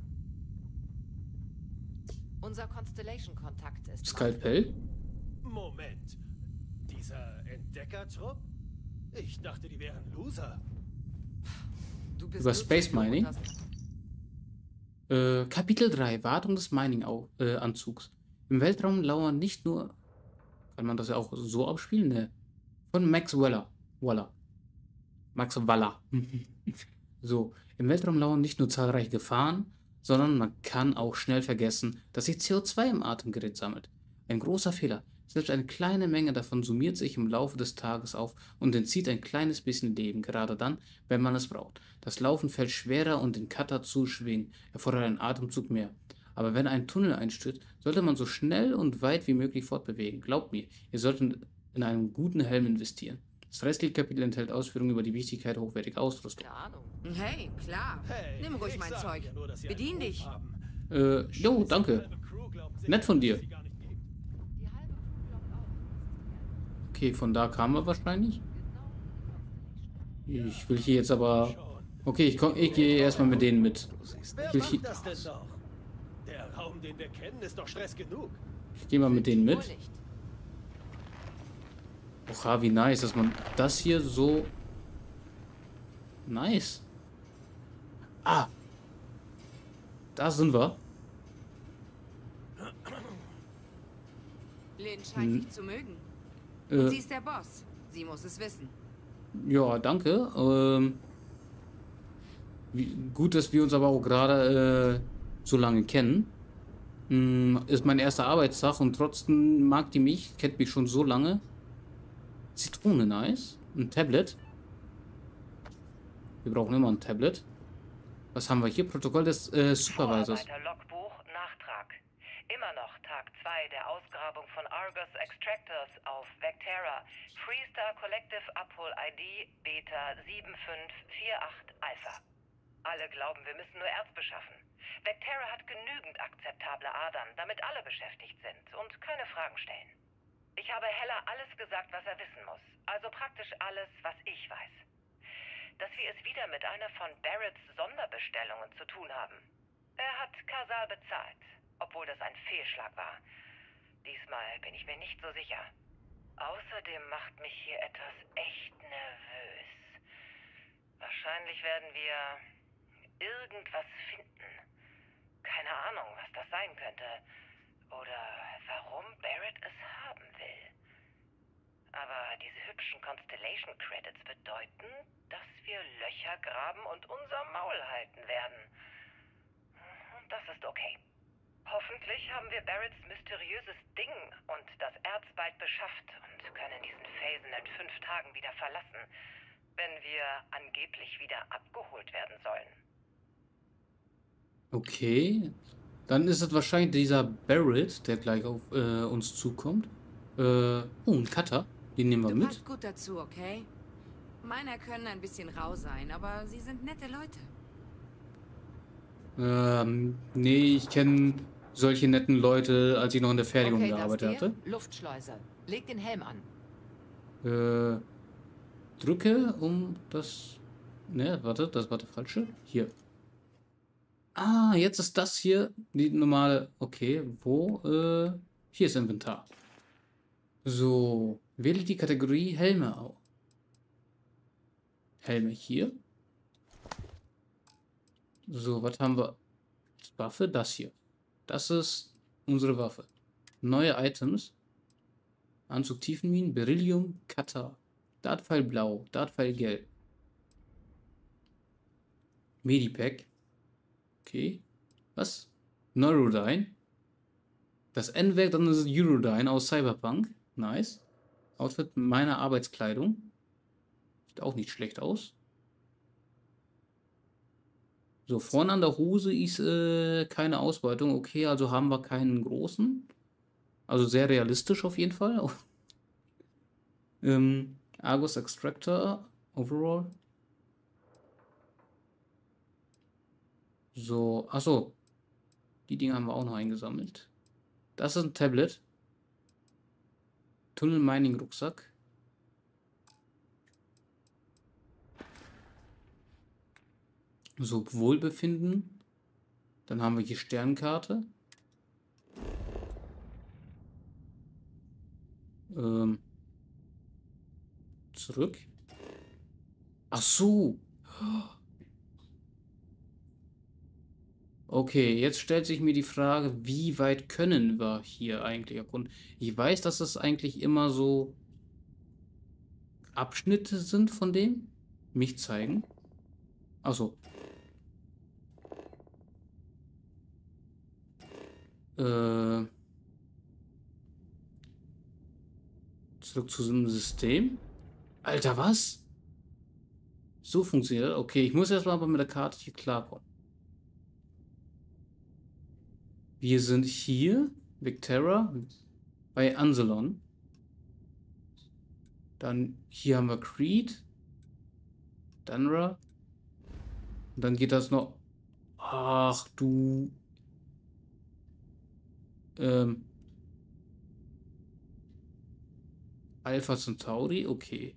Unser Constellation-Kontakt ist... Skalpell. Moment. Dieser Entdeckertrupp? Ich dachte, die wären Loser. Du bist Über nur Space zu jung und Mining? hast- Kapitel 3. Wartung des Mining-Anzugs. Im Weltraum lauern nicht nur... Kann man das ja auch so abspielen? Ne. Von Max Weller. Max Waller. So, im Weltraum lauern nicht nur zahlreiche Gefahren, sondern man kann auch schnell vergessen, dass sich CO2 im Atemgerät sammelt. Ein großer Fehler. Selbst eine kleine Menge davon summiert sich im Laufe des Tages auf und entzieht ein kleines bisschen Leben, gerade dann, wenn man es braucht. Das Laufen fällt schwerer und den Cutter zu schwingen erfordert einen Atemzug mehr. Aber wenn ein Tunnel einstürzt, sollte man so schnell und weit wie möglich fortbewegen. Glaubt mir, ihr solltet in einen guten Helm investieren. Das restliche Kapitel enthält Ausführungen über die Wichtigkeit hochwertiger Ausrüstung. Keine Ahnung. Hey, klar. Hey, Nimm ruhig ich mein sag Zeug. ja nur, dass sie einen Bedien Ruf dich. haben. Jo, danke. Halbe Crew glaubt sicher, Nett von dir. dass sie gar nicht gibt. Die halbe Crew glaubt auch. Okay, von da kamen wir wahrscheinlich. Ich will hier jetzt aber... Okay, ich gehe erstmal mit denen mit. Wer Ich will macht hier... das denn doch? Der Raum, den wir kennen, ist doch Stress genug. Ich gehe mal mit denen Wohl mit. nicht. Oha, wie nice, dass man das hier so... Nice. Ah. Da sind wir. Lynn scheint dich zu mögen. Äh, Sie ist der Boss. Sie muss es wissen. ja, danke. Gut, dass wir uns aber auch gerade so lange kennen. Ist mein erster Arbeitstag und trotzdem mag die mich, kennt mich schon so lange. Zitrone, nice. Ein Tablet. Wir brauchen immer ein Tablet. Was haben wir hier? Protokoll des Supervisors. Logbuch, Nachtrag. Immer noch Tag 2 der Ausgrabung von Argus Extractors auf Vectera. Freestar Collective Abhol ID Beta 7548 Alpha. Alle glauben, wir müssen nur Erz beschaffen. Vectera hat genügend akzeptable Adern, damit alle beschäftigt sind und keine Fragen stellen. Ich habe Heller alles gesagt, was er wissen muss. Also praktisch alles, was ich weiß. Dass wir es wieder mit einer von Barretts Sonderbestellungen zu tun haben. Er hat Kasal bezahlt, obwohl das ein Fehlschlag war. Diesmal bin ich mir nicht so sicher. Außerdem macht mich hier etwas echt nervös. Wahrscheinlich werden wir irgendwas finden. Keine Ahnung, was das sein könnte. Oder warum Barrett es haben will. Aber diese hübschen Constellation Credits bedeuten, dass wir Löcher graben und unser Maul halten werden. Und das ist okay. Hoffentlich haben wir Barretts mysteriöses Ding und das Erz bald beschafft und können diesen Phasen in 5 Tagen wieder verlassen, wenn wir angeblich wieder abgeholt werden sollen. Okay. Dann ist es wahrscheinlich dieser Barrett, der gleich auf uns zukommt. Oh, ein Cutter. Den nehmen wir Du mit. passt gut dazu, okay? Meiner können ein bisschen rau sein, aber sie sind nette Leute. Nee, ich kenne solche netten Leute, als ich noch in der Fertigung Okay, das gearbeitet dir? hatte. Luftschleuse. Leg den Helm an. Drücke um das... Ne, warte, das war der falsche. Hier. Ah, jetzt ist das hier die normale... Okay, wo? Hier ist Inventar. So, wähle die Kategorie Helme auf. Helme hier. So, was haben wir? Waffe, das hier. Das ist unsere Waffe. Neue Items. Anzug Tiefenminen, Beryllium, Cutter. Dartpfeil blau, Dartpfeil gelb. Medipack. Okay. Was? Neurodyne. Das Endwerk, dann ist es Eurodyne aus Cyberpunk. Nice. Outfit meiner Arbeitskleidung. Sieht auch nicht schlecht aus. So, vorne an der Hose ist keine Ausbeutung. Okay, also haben wir keinen großen. Also sehr realistisch auf jeden Fall. Argus Extractor Overall. So, achso. Die Dinge haben wir auch noch eingesammelt. Das ist ein Tablet. Tunnel Mining Rucksack. So, Wohlbefinden. Dann haben wir hier Sternkarte. Zurück. Ach so. Okay, jetzt stellt sich mir die Frage, wie weit können wir hier eigentlich erkunden? Ich weiß, dass es eigentlich immer so Abschnitte sind von dem. Mich zeigen. Achso. Zurück zu diesem System. Alter, was? So funktioniert das? Okay, ich muss erstmal aber mit der Karte hier klarkommen. Wir sind hier, Vectera, bei Anzelon. Dann hier haben wir Creed, Danra. Und dann geht das noch. Ach du. Alpha Centauri, okay.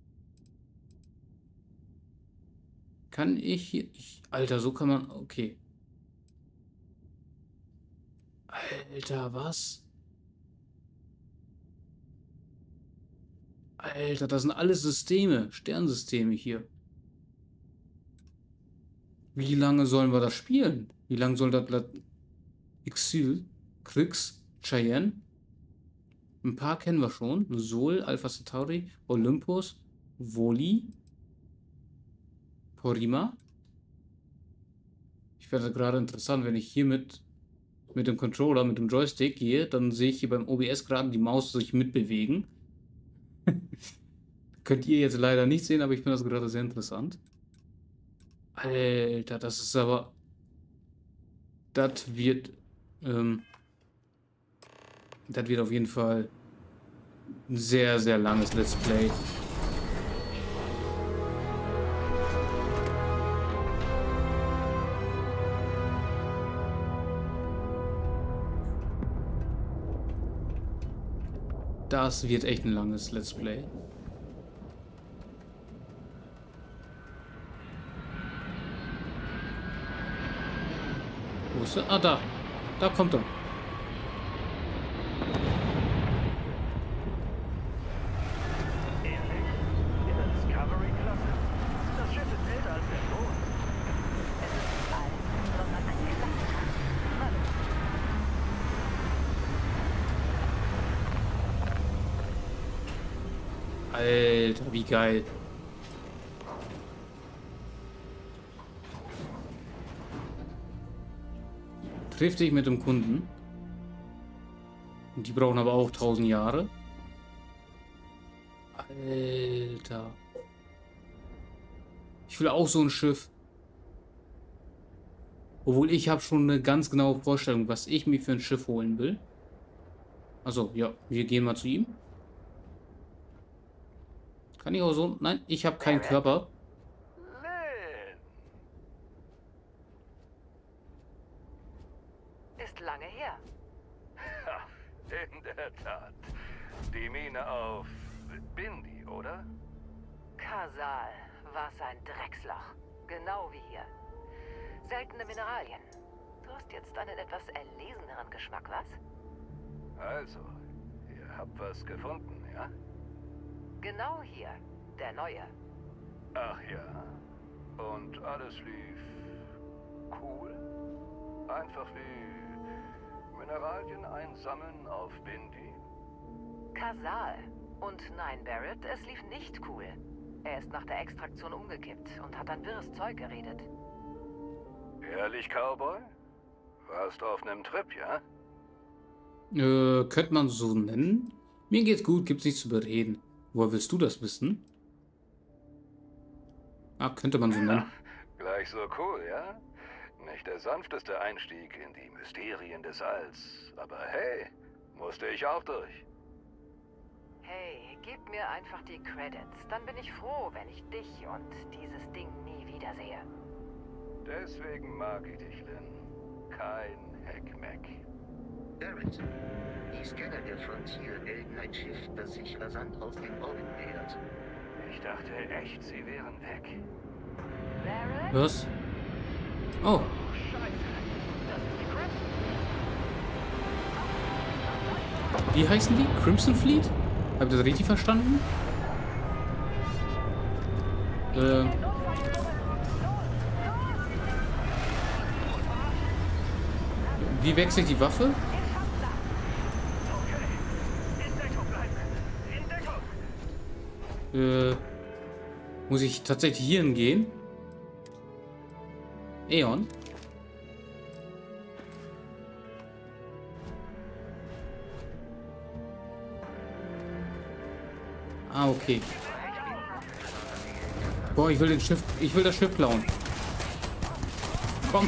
Kann ich hier. Alter, so kann man. Okay. Alter, was? Alter, das sind alles Systeme, Sternsysteme hier. Wie lange sollen wir das spielen? Wie lange soll das Exil, Krix, Cheyenne? Ein paar kennen wir schon. Sol, Alpha Centauri, Olympus, Voli, Porima. Ich werde gerade interessant, wenn ich hier mit dem Controller, mit dem Joystick gehe, dann sehe ich hier beim OBS gerade die Maus sich mitbewegen. Könnt ihr jetzt leider nicht sehen, aber ich finde das gerade sehr interessant. Alter, das ist aber... Das wird auf jeden Fall ein sehr, sehr langes Let's Play. Das wird echt ein langes Let's Play. Wo ist er? Ah, da. Da kommt er. Ehrlich? In der Discovery-Klasse? Das Schiff ist älter als der Mond. Es ist nicht alt, sondern ein Gesamtschatz. Alter, wie geil. Triff dich mit dem Kunden. Und die brauchen aber auch 1000 Jahre. Alter. Ich will auch so ein Schiff. Obwohl ich habe schon eine ganz genaue Vorstellung, was ich mir für ein Schiff holen will. Also, ja, wir gehen mal zu ihm. Kann ich auch so? Nein, ich habe keinen Körper. Lynn! Ist lange her. Ha, in der Tat. Die Mine auf Bindi, oder? Kasal, was ein Drecksloch. Genau wie hier. Seltene Mineralien. Du hast jetzt einen etwas erleseneren Geschmack, was? Also, ihr habt was gefunden, ja? Genau hier. Der neue. Ach ja. Und alles lief cool? Einfach wie Mineralien einsammeln auf Bindi? Kasal. Und nein, Barrett, es lief nicht cool. Er ist nach der Extraktion umgekippt und hat ein wirres Zeug geredet. Ehrlich, Cowboy? Warst auf nem Trip, ja? Könnte man so nennen? Mir geht's gut, gibt's nichts zu bereden. Woher willst du das wissen? Ah, könnte man so nennen. Gleich so cool, ja? Nicht der sanfteste Einstieg in die Mysterien des Alls. Aber hey, musste ich auch durch. Hey, gib mir einfach die Credits. Dann bin ich froh, wenn ich dich und dieses Ding nie wiedersehe. Deswegen mag ich dich, Lynn. Kein Heckmeck. Barrett, die Scanner der Frontier melden ein Schiff, das sich rasant aus dem Orbit nähert. Ich dachte echt, sie wären weg. Barrett? Was? Oh. Wie heißen die? Crimson Fleet? Habt ihr das richtig verstanden? Wie wechsle ich die Waffe? Muss ich tatsächlich hier hingehen? Eon? Ah, okay. Boah, ich will das Schiff klauen. Komm.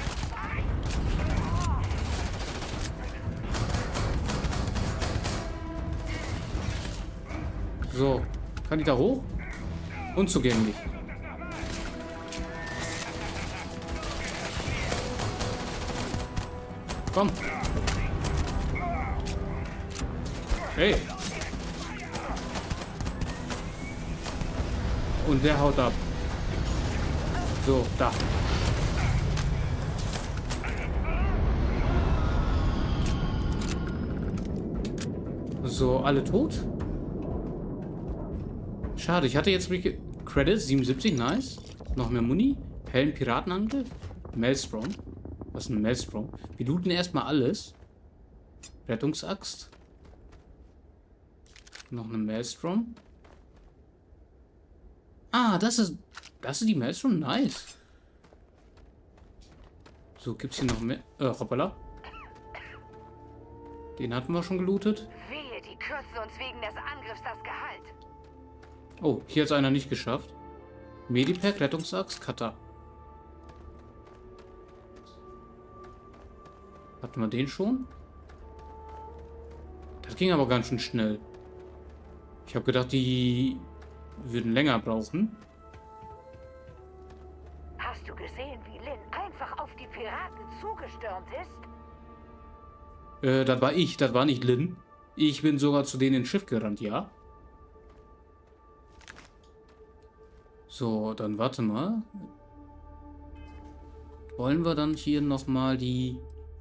So, kann ich da hoch? Unzugänglich. Komm. Hey. Und der haut ab. So, da. So, alle tot? Schade, ich hatte jetzt Credits, 77, nice. Noch mehr Muni. Hellen Piratenangriff. Maelstrom. Was ist ein Maelstrom? Wir looten erstmal alles. Rettungsaxt. Noch eine Maelstrom. Ah, das ist die Maelstrom? Nice. So, gibt's hier noch mehr? Hoppala. Den hatten wir schon gelootet. Wehe, die kürzen uns wegen des Angriffs das Gehalt. Oh, hier hat es einer nicht geschafft. Medipack, Rettungsaxt, Cutter. Hatten wir den schon? Das ging aber ganz schön schnell. Ich habe gedacht, die würden länger brauchen. Hast du gesehen, wie Lynn einfach auf die Piraten zugestürmt ist? Das war ich, das war nicht Lynn. Ich bin sogar zu denen ins Schiff gerannt, ja. So, dann warte mal. Wollen wir dann hier nochmal die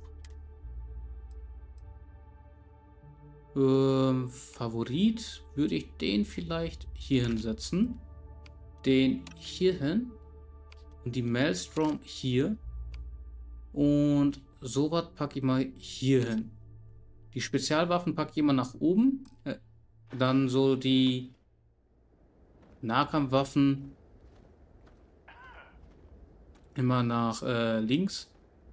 Favorit? Würde ich den vielleicht hier hinsetzen. Den hier hin. Und die Maelstrom hier. Und sowas packe ich mal hier hin. Die Spezialwaffen packe ich immer nach oben. Dann so die Nahkampfwaffen immer nach links.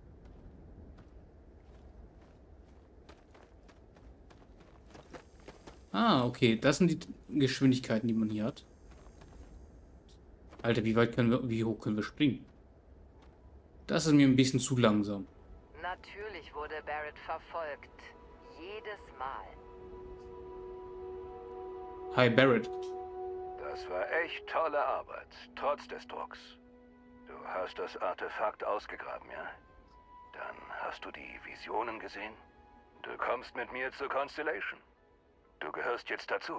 Ah, okay. Das sind die Geschwindigkeiten, die man hier hat. Alter, wie hoch können wir springen? Das ist mir ein bisschen zu langsam. Natürlich wurde Barrett verfolgt. Jedes Mal. Hi, Barrett. Das war echt tolle Arbeit, trotz des Drucks. Du hast das Artefakt ausgegraben, ja? Dann hast du die Visionen gesehen? Du kommst mit mir zur Constellation. Du gehörst jetzt dazu.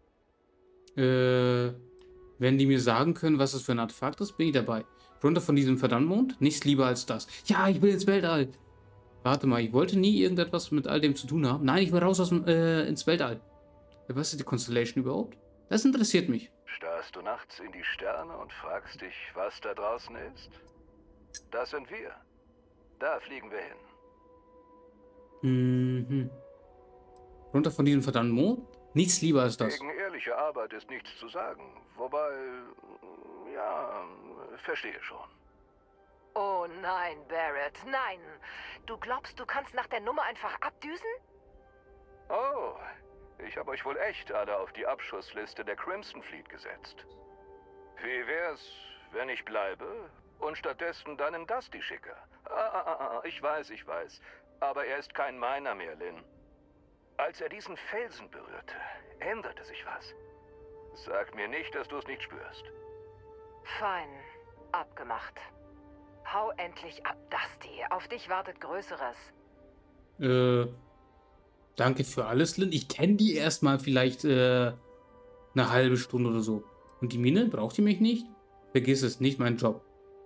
Wenn die mir sagen können, was das für ein Artefakt ist, bin ich dabei. Runter von diesem verdammten Mond? Nichts lieber als das. Ja, ich will ins Weltall. Warte mal, ich wollte nie irgendetwas mit all dem zu tun haben. Nein, ich will raus aus dem, ins Weltall. Was ist die Constellation überhaupt? Das interessiert mich. Starrst du nachts in die Sterne und fragst dich, was da draußen ist? Das sind wir. Da fliegen wir hin. Mhm. Runter von diesem verdammten Mond? Nichts lieber als das. Gegen ehrliche Arbeit ist nichts zu sagen. Wobei, ja, verstehe schon. Oh nein, Barrett, nein. Du glaubst, du kannst nach der Nummer einfach abdüsen? Oh, ich habe euch wohl echt alle auf die Abschussliste der Crimson Fleet gesetzt. Wie wär's, wenn ich bleibe und stattdessen deinen Dusty schicke? Ich weiß. Aber er ist kein Miner mehr, Lynn. Als er diesen Felsen berührte, änderte sich was. Sag mir nicht, dass du es nicht spürst. Fein. Abgemacht. Hau endlich ab, Dusty. Auf dich wartet Größeres. Danke für alles, Lynn. Ich kenne die erstmal vielleicht eine halbe Stunde oder so. Und die Mine, braucht ihr mich nicht? Vergiss es, nicht mein Job.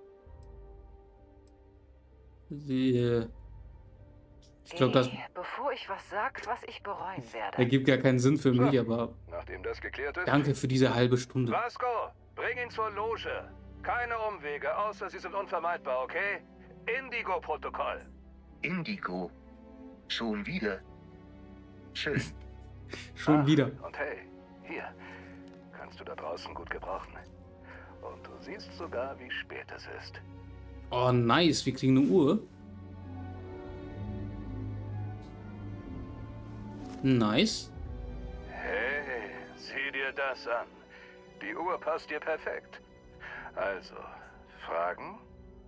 Ich glaube, das Bevor ich was sag, was ich bereuen werde. ergibt gar keinen Sinn für mich, aber Nachdem das geklärt ist... danke für diese halbe Stunde. Vasco, bring ihn zur Loge. Keine Umwege, außer sie sind unvermeidbar, okay? Indigo-Protokoll. Indigo. Schon wieder. Schön. Schon wieder. Und hey, hier, kannst du da draußen gut gebrauchen. Und du siehst sogar, wie spät es ist. Oh, nice. Wir kriegen eine Uhr. Nice. Hey, sieh dir das an. Die Uhr passt dir perfekt. Also, Fragen?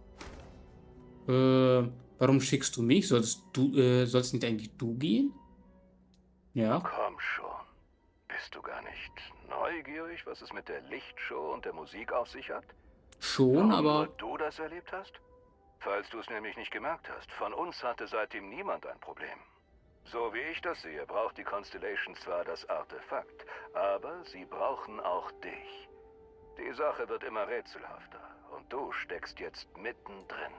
Warum schickst du mich? Sollst nicht eigentlich du gehen? Ja. Komm schon. Bist du gar nicht neugierig, was es mit der Lichtshow und der Musik auf sich hat? Schon, Warum aber... nur du das erlebt hast? Falls du es nämlich nicht gemerkt hast, von uns hatte seitdem niemand ein Problem. So wie ich das sehe, braucht die Constellation zwar das Artefakt, aber sie brauchen auch dich. Die Sache wird immer rätselhafter und du steckst jetzt mittendrin.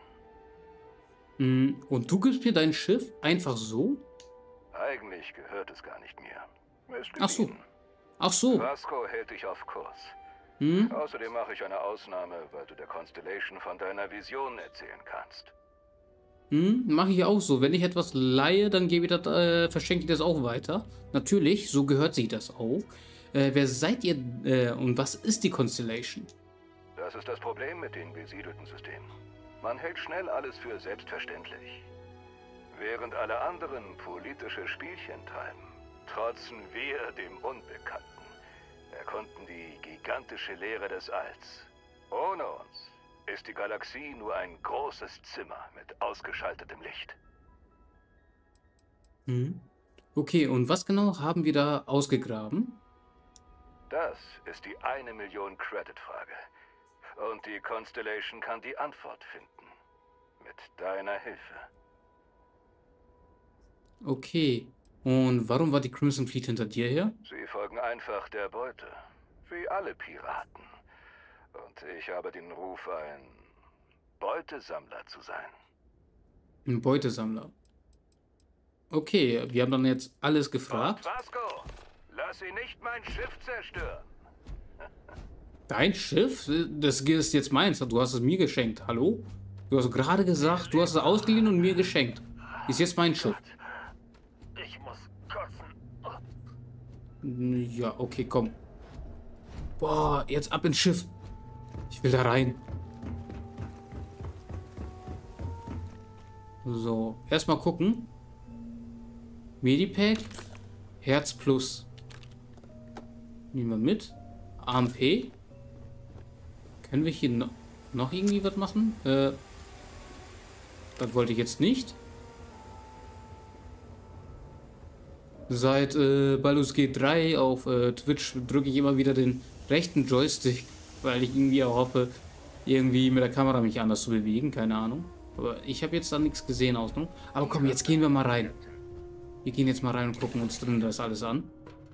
Und du gibst mir dein Schiff einfach so? Eigentlich gehört es gar nicht mir. Ist Ach so. geliehen. Ach so. Vasco hält dich auf Kurs. Außerdem mache ich eine Ausnahme, weil du der Constellation von deiner Vision erzählen kannst. Mache ich auch so. Wenn ich etwas leihe, dann verschenke ich das auch weiter. Natürlich, so gehört sich das auch. Wer seid ihr und was ist die Constellation? Das ist das Problem mit den besiedelten Systemen. Man hält schnell alles für selbstverständlich. Während alle anderen politische Spielchen treiben, trotzen wir dem Unbekannten. Erkunden die gigantische Leere des Alls. Ohne uns ist die Galaxie nur ein großes Zimmer mit ausgeschaltetem Licht. Okay, und was genau haben wir da ausgegraben? Das ist die 1 Million Credit-Frage. Und die Constellation kann die Antwort finden. Mit deiner Hilfe. Okay. Und warum war die Crimson Fleet hinter dir her? Sie folgen einfach der Beute. Wie alle Piraten. Und ich habe den Ruf, ein Beutesammler zu sein. Ein Beutesammler. Okay, wir haben dann jetzt alles gefragt. Vasco, lass sie nicht mein Schiff zerstören. Dein Schiff? Das ist jetzt meins. Du hast es mir geschenkt. Hallo? Du hast gerade gesagt, du hast es ausgeliehen und mir geschenkt. Ist jetzt mein Schiff. Ich muss kotzen. Ja, okay, komm. Boah, jetzt ab ins Schiff. Ich will da rein. So, erstmal gucken. Medipack. Herz Plus. Nehmen wir mit. AMP. Können wir hier noch irgendwie was machen? Das wollte ich jetzt nicht. Seit Baldur's Gate 3 auf Twitch drücke ich immer wieder den rechten Joystick, weil ich irgendwie auch hoffe, irgendwie mit der Kamera mich anders zu bewegen, keine Ahnung. Aber ich habe jetzt da nichts gesehen, Ausnahme. Aber komm, jetzt gehen wir mal rein. Wir gehen jetzt mal rein und gucken uns drin das alles an.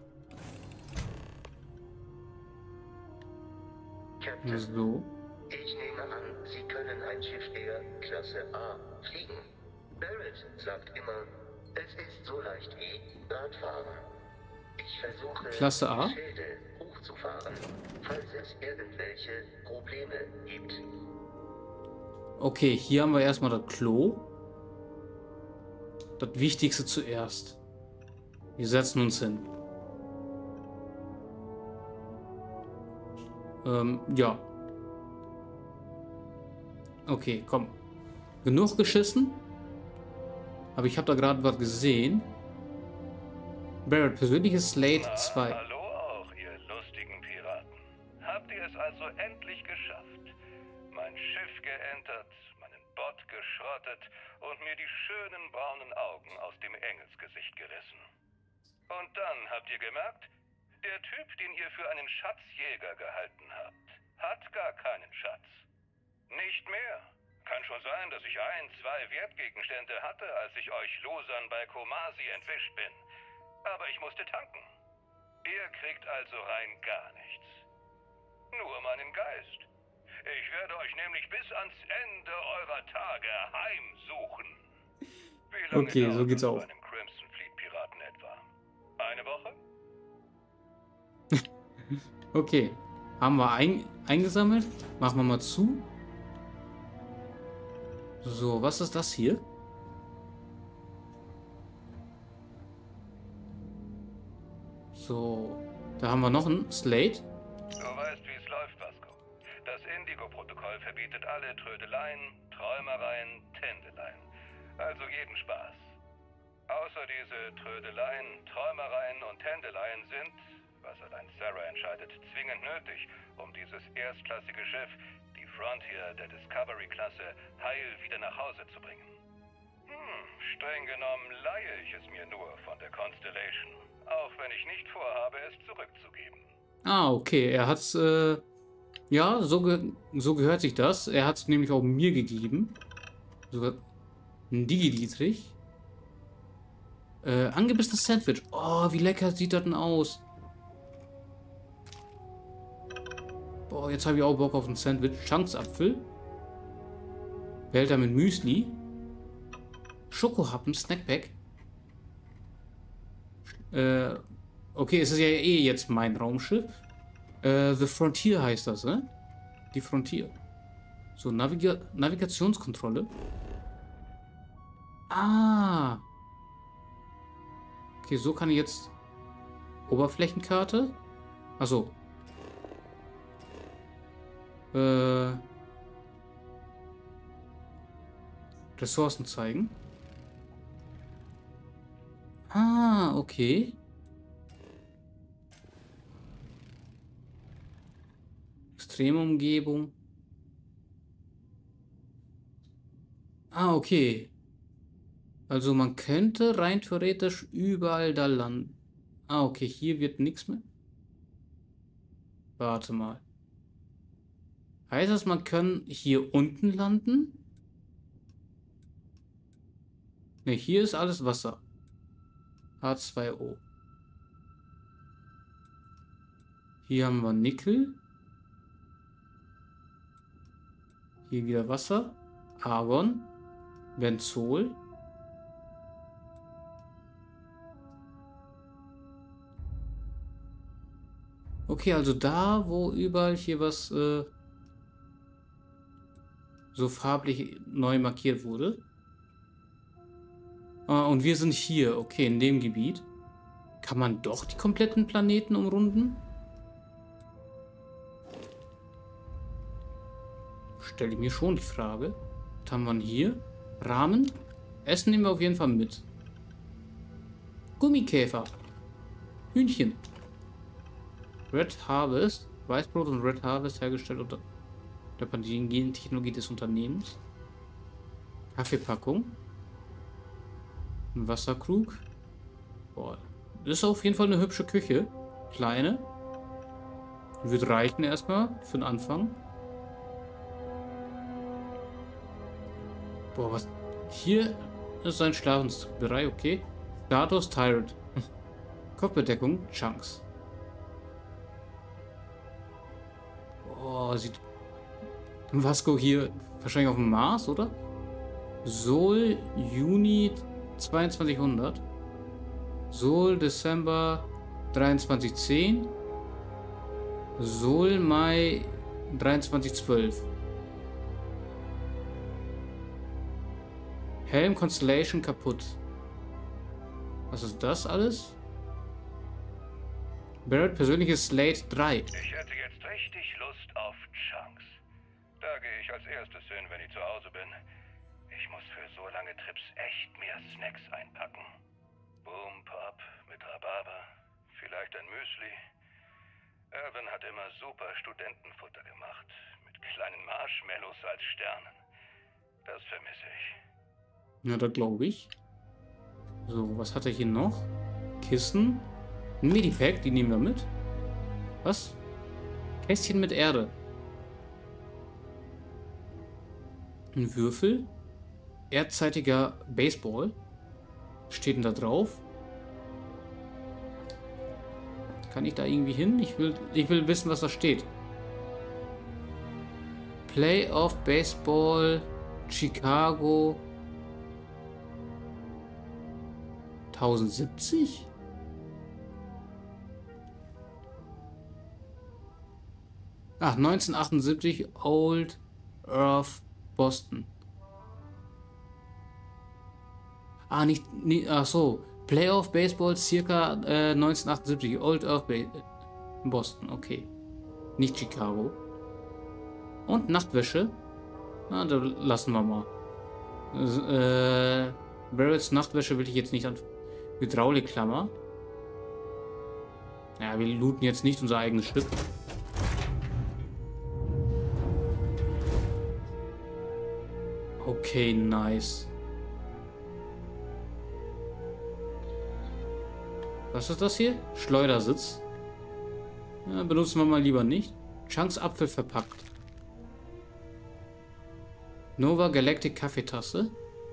Captain, So. ich nehme an, Sie können ein Schiff der Klasse A fliegen. Barrett sagt immer, es ist so leicht wie Radfahren. Ich versuche, Klasse A? die Schilde hochzufahren, falls es irgendwelche Probleme gibt. Okay, hier haben wir erstmal das Klo. Das Wichtigste zuerst. Wir setzen uns hin. Ja. Okay, komm. Genug geschissen. Aber ich habe da gerade was gesehen. Barrett, persönliches Slate 2. Hallo auch, ihr lustigen Piraten. Habt ihr es also endlich geschafft? Mein Schiff geentert, meinen Bot geschrottet und mir die schönen braunen Augen aus dem Engelsgesicht gerissen. Und dann habt ihr gemerkt, der Typ, den ihr für einen Schatzjäger gehalten habt, hat gar keinen Schatz. Nicht mehr. Kann schon sein, dass ich 1, 2 Wertgegenstände hatte, als ich euch Losern bei Komasi entwischt bin. Aber ich musste tanken. Ihr kriegt also rein gar nichts. Nur meinen Geist. Ich werde euch nämlich bis ans Ende eurer Tage heimsuchen. Wie lange Okay, so dauert geht's das auch. bei einem Crimson Fleet Piraten etwa? Eine Woche? Okay. Haben wir eingesammelt. Machen wir mal zu. So, was ist das hier? So, da haben wir noch ein Slate. Du weißt, wie es läuft, Vasco. Das Indigo-Protokoll verbietet alle Trödeleien, Träumereien, Tändeleien. Also jeden Spaß. Außer diese Trödeleien, Träumereien und Tändeleien sind, was allein Sarah entscheidet, zwingend nötig, um dieses erstklassige Schiff, die Frontier der Discovery-Klasse, heil wieder nach Hause zu bringen. Streng genommen leihe ich es mir nur von der Constellation, auch wenn ich nicht vorhabe, es zurückzugeben. Ah, okay. Er hat's, ja, so gehört sich das. Er hat es nämlich auch mir gegeben. Sogar ein Digi-Dietrich. Angebissenes Sandwich. Oh, wie lecker sieht das denn aus? Boah, jetzt habe ich auch Bock auf ein Sandwich. Chunksapfel. Behälter mit Müsli. Schokohappen, Snackpack. Okay, es ist ja eh jetzt mein Raumschiff. The Frontier heißt das, ne? Die Frontier. So, Navigationskontrolle. Ah. Okay, so kann ich jetzt Oberflächenkarte. Achso. Ressourcen zeigen. Ah, okay. Extreme Umgebung. Ah, okay. Also man könnte rein theoretisch überall da landen. Ah, okay, hier wird nichts mehr. Warte mal. Heißt das, man kann hier unten landen? Ne, hier ist alles Wasser. H2O. Hier haben wir Nickel. Hier wieder Wasser. Argon. Benzol. Okay, also da, wo überall hier was so farblich neu markiert wurde. Ah, und wir sind hier, okay, in dem Gebiet. Kann man doch die kompletten Planeten umrunden? Stelle ich mir schon die Frage. Was haben wir hier? Rahmen? Essen nehmen wir auf jeden Fall mit. Gummikäfer. Hühnchen. Red Harvest. Weißbrot und Red Harvest hergestellt unter der Gentechnologie des Unternehmens. Kaffeepackung. Ein Wasserkrug. Boah, das ist auf jeden Fall eine hübsche Küche. Kleine. Wird reichen erstmal für den Anfang. Boah, was? Hier ist ein Schlafensbrei, okay. Status Tired. Kopfbedeckung, Chunks. Oh, sieht Vasco hier wahrscheinlich auf dem Mars, oder? Sol, Juni 2200. Sol, Dezember 2310. Sol, Mai 2312. Helm Constellation kaputt. Was ist das alles? Barrett persönliches Slate 3. Ich hätte jetzt richtig Lust auf Chunks. Da gehe ich als erstes hin, wenn ich zu Hause bin. Ich muss für so lange Trips echt mehr Snacks einpacken. Boom Pop mit Rhabarber, vielleicht ein Müsli. Irvin hat immer super Studentenfutter gemacht, mit kleinen Marshmallows als Sternen. Das vermisse ich. Ja, das glaube ich. So, was hat er hier noch? Kissen. Ein Medipack, die nehmen wir mit. Was? Kästchen mit Erde. Ein Würfel. Erdzeitiger Baseball. Steht denn da drauf? Kann ich da irgendwie hin? Ich will wissen, was da steht. Playoff Baseball Chicago 1070? Ach, 1978 Old Earth Boston. Ah, nicht ach so. Playoff Baseball circa 1978 Old Earth Boston, okay. Nicht Chicago. Und Nachtwäsche. Ah, da lassen wir mal. Barretts Nachtwäsche will ich jetzt nicht an. Hydraulikklammer. Ja, wir looten jetzt nicht unser eigenes Schiff. Okay, nice. Was ist das hier? Schleudersitz. Ja, benutzen wir mal lieber nicht. Chunks Apfel verpackt. Nova Galactic Kaffeetasse.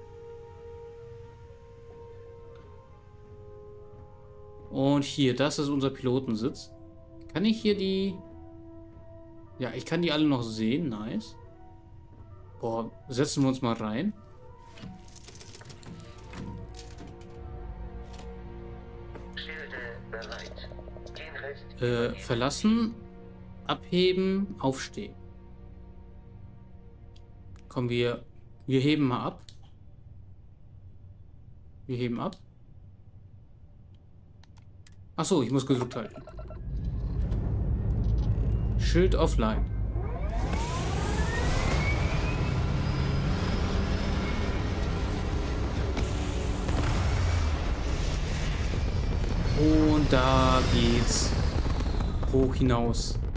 Und hier, das ist unser Pilotensitz. Kann ich hier die... Ja, ich kann die alle noch sehen. Nice. Boah, setzen wir uns mal rein. Verlassen, abheben, aufstehen. Kommen wir heben mal ab. Wir heben ab. Achso, ich muss gedrückt halten. Schild offline. Und da geht's hoch hinaus.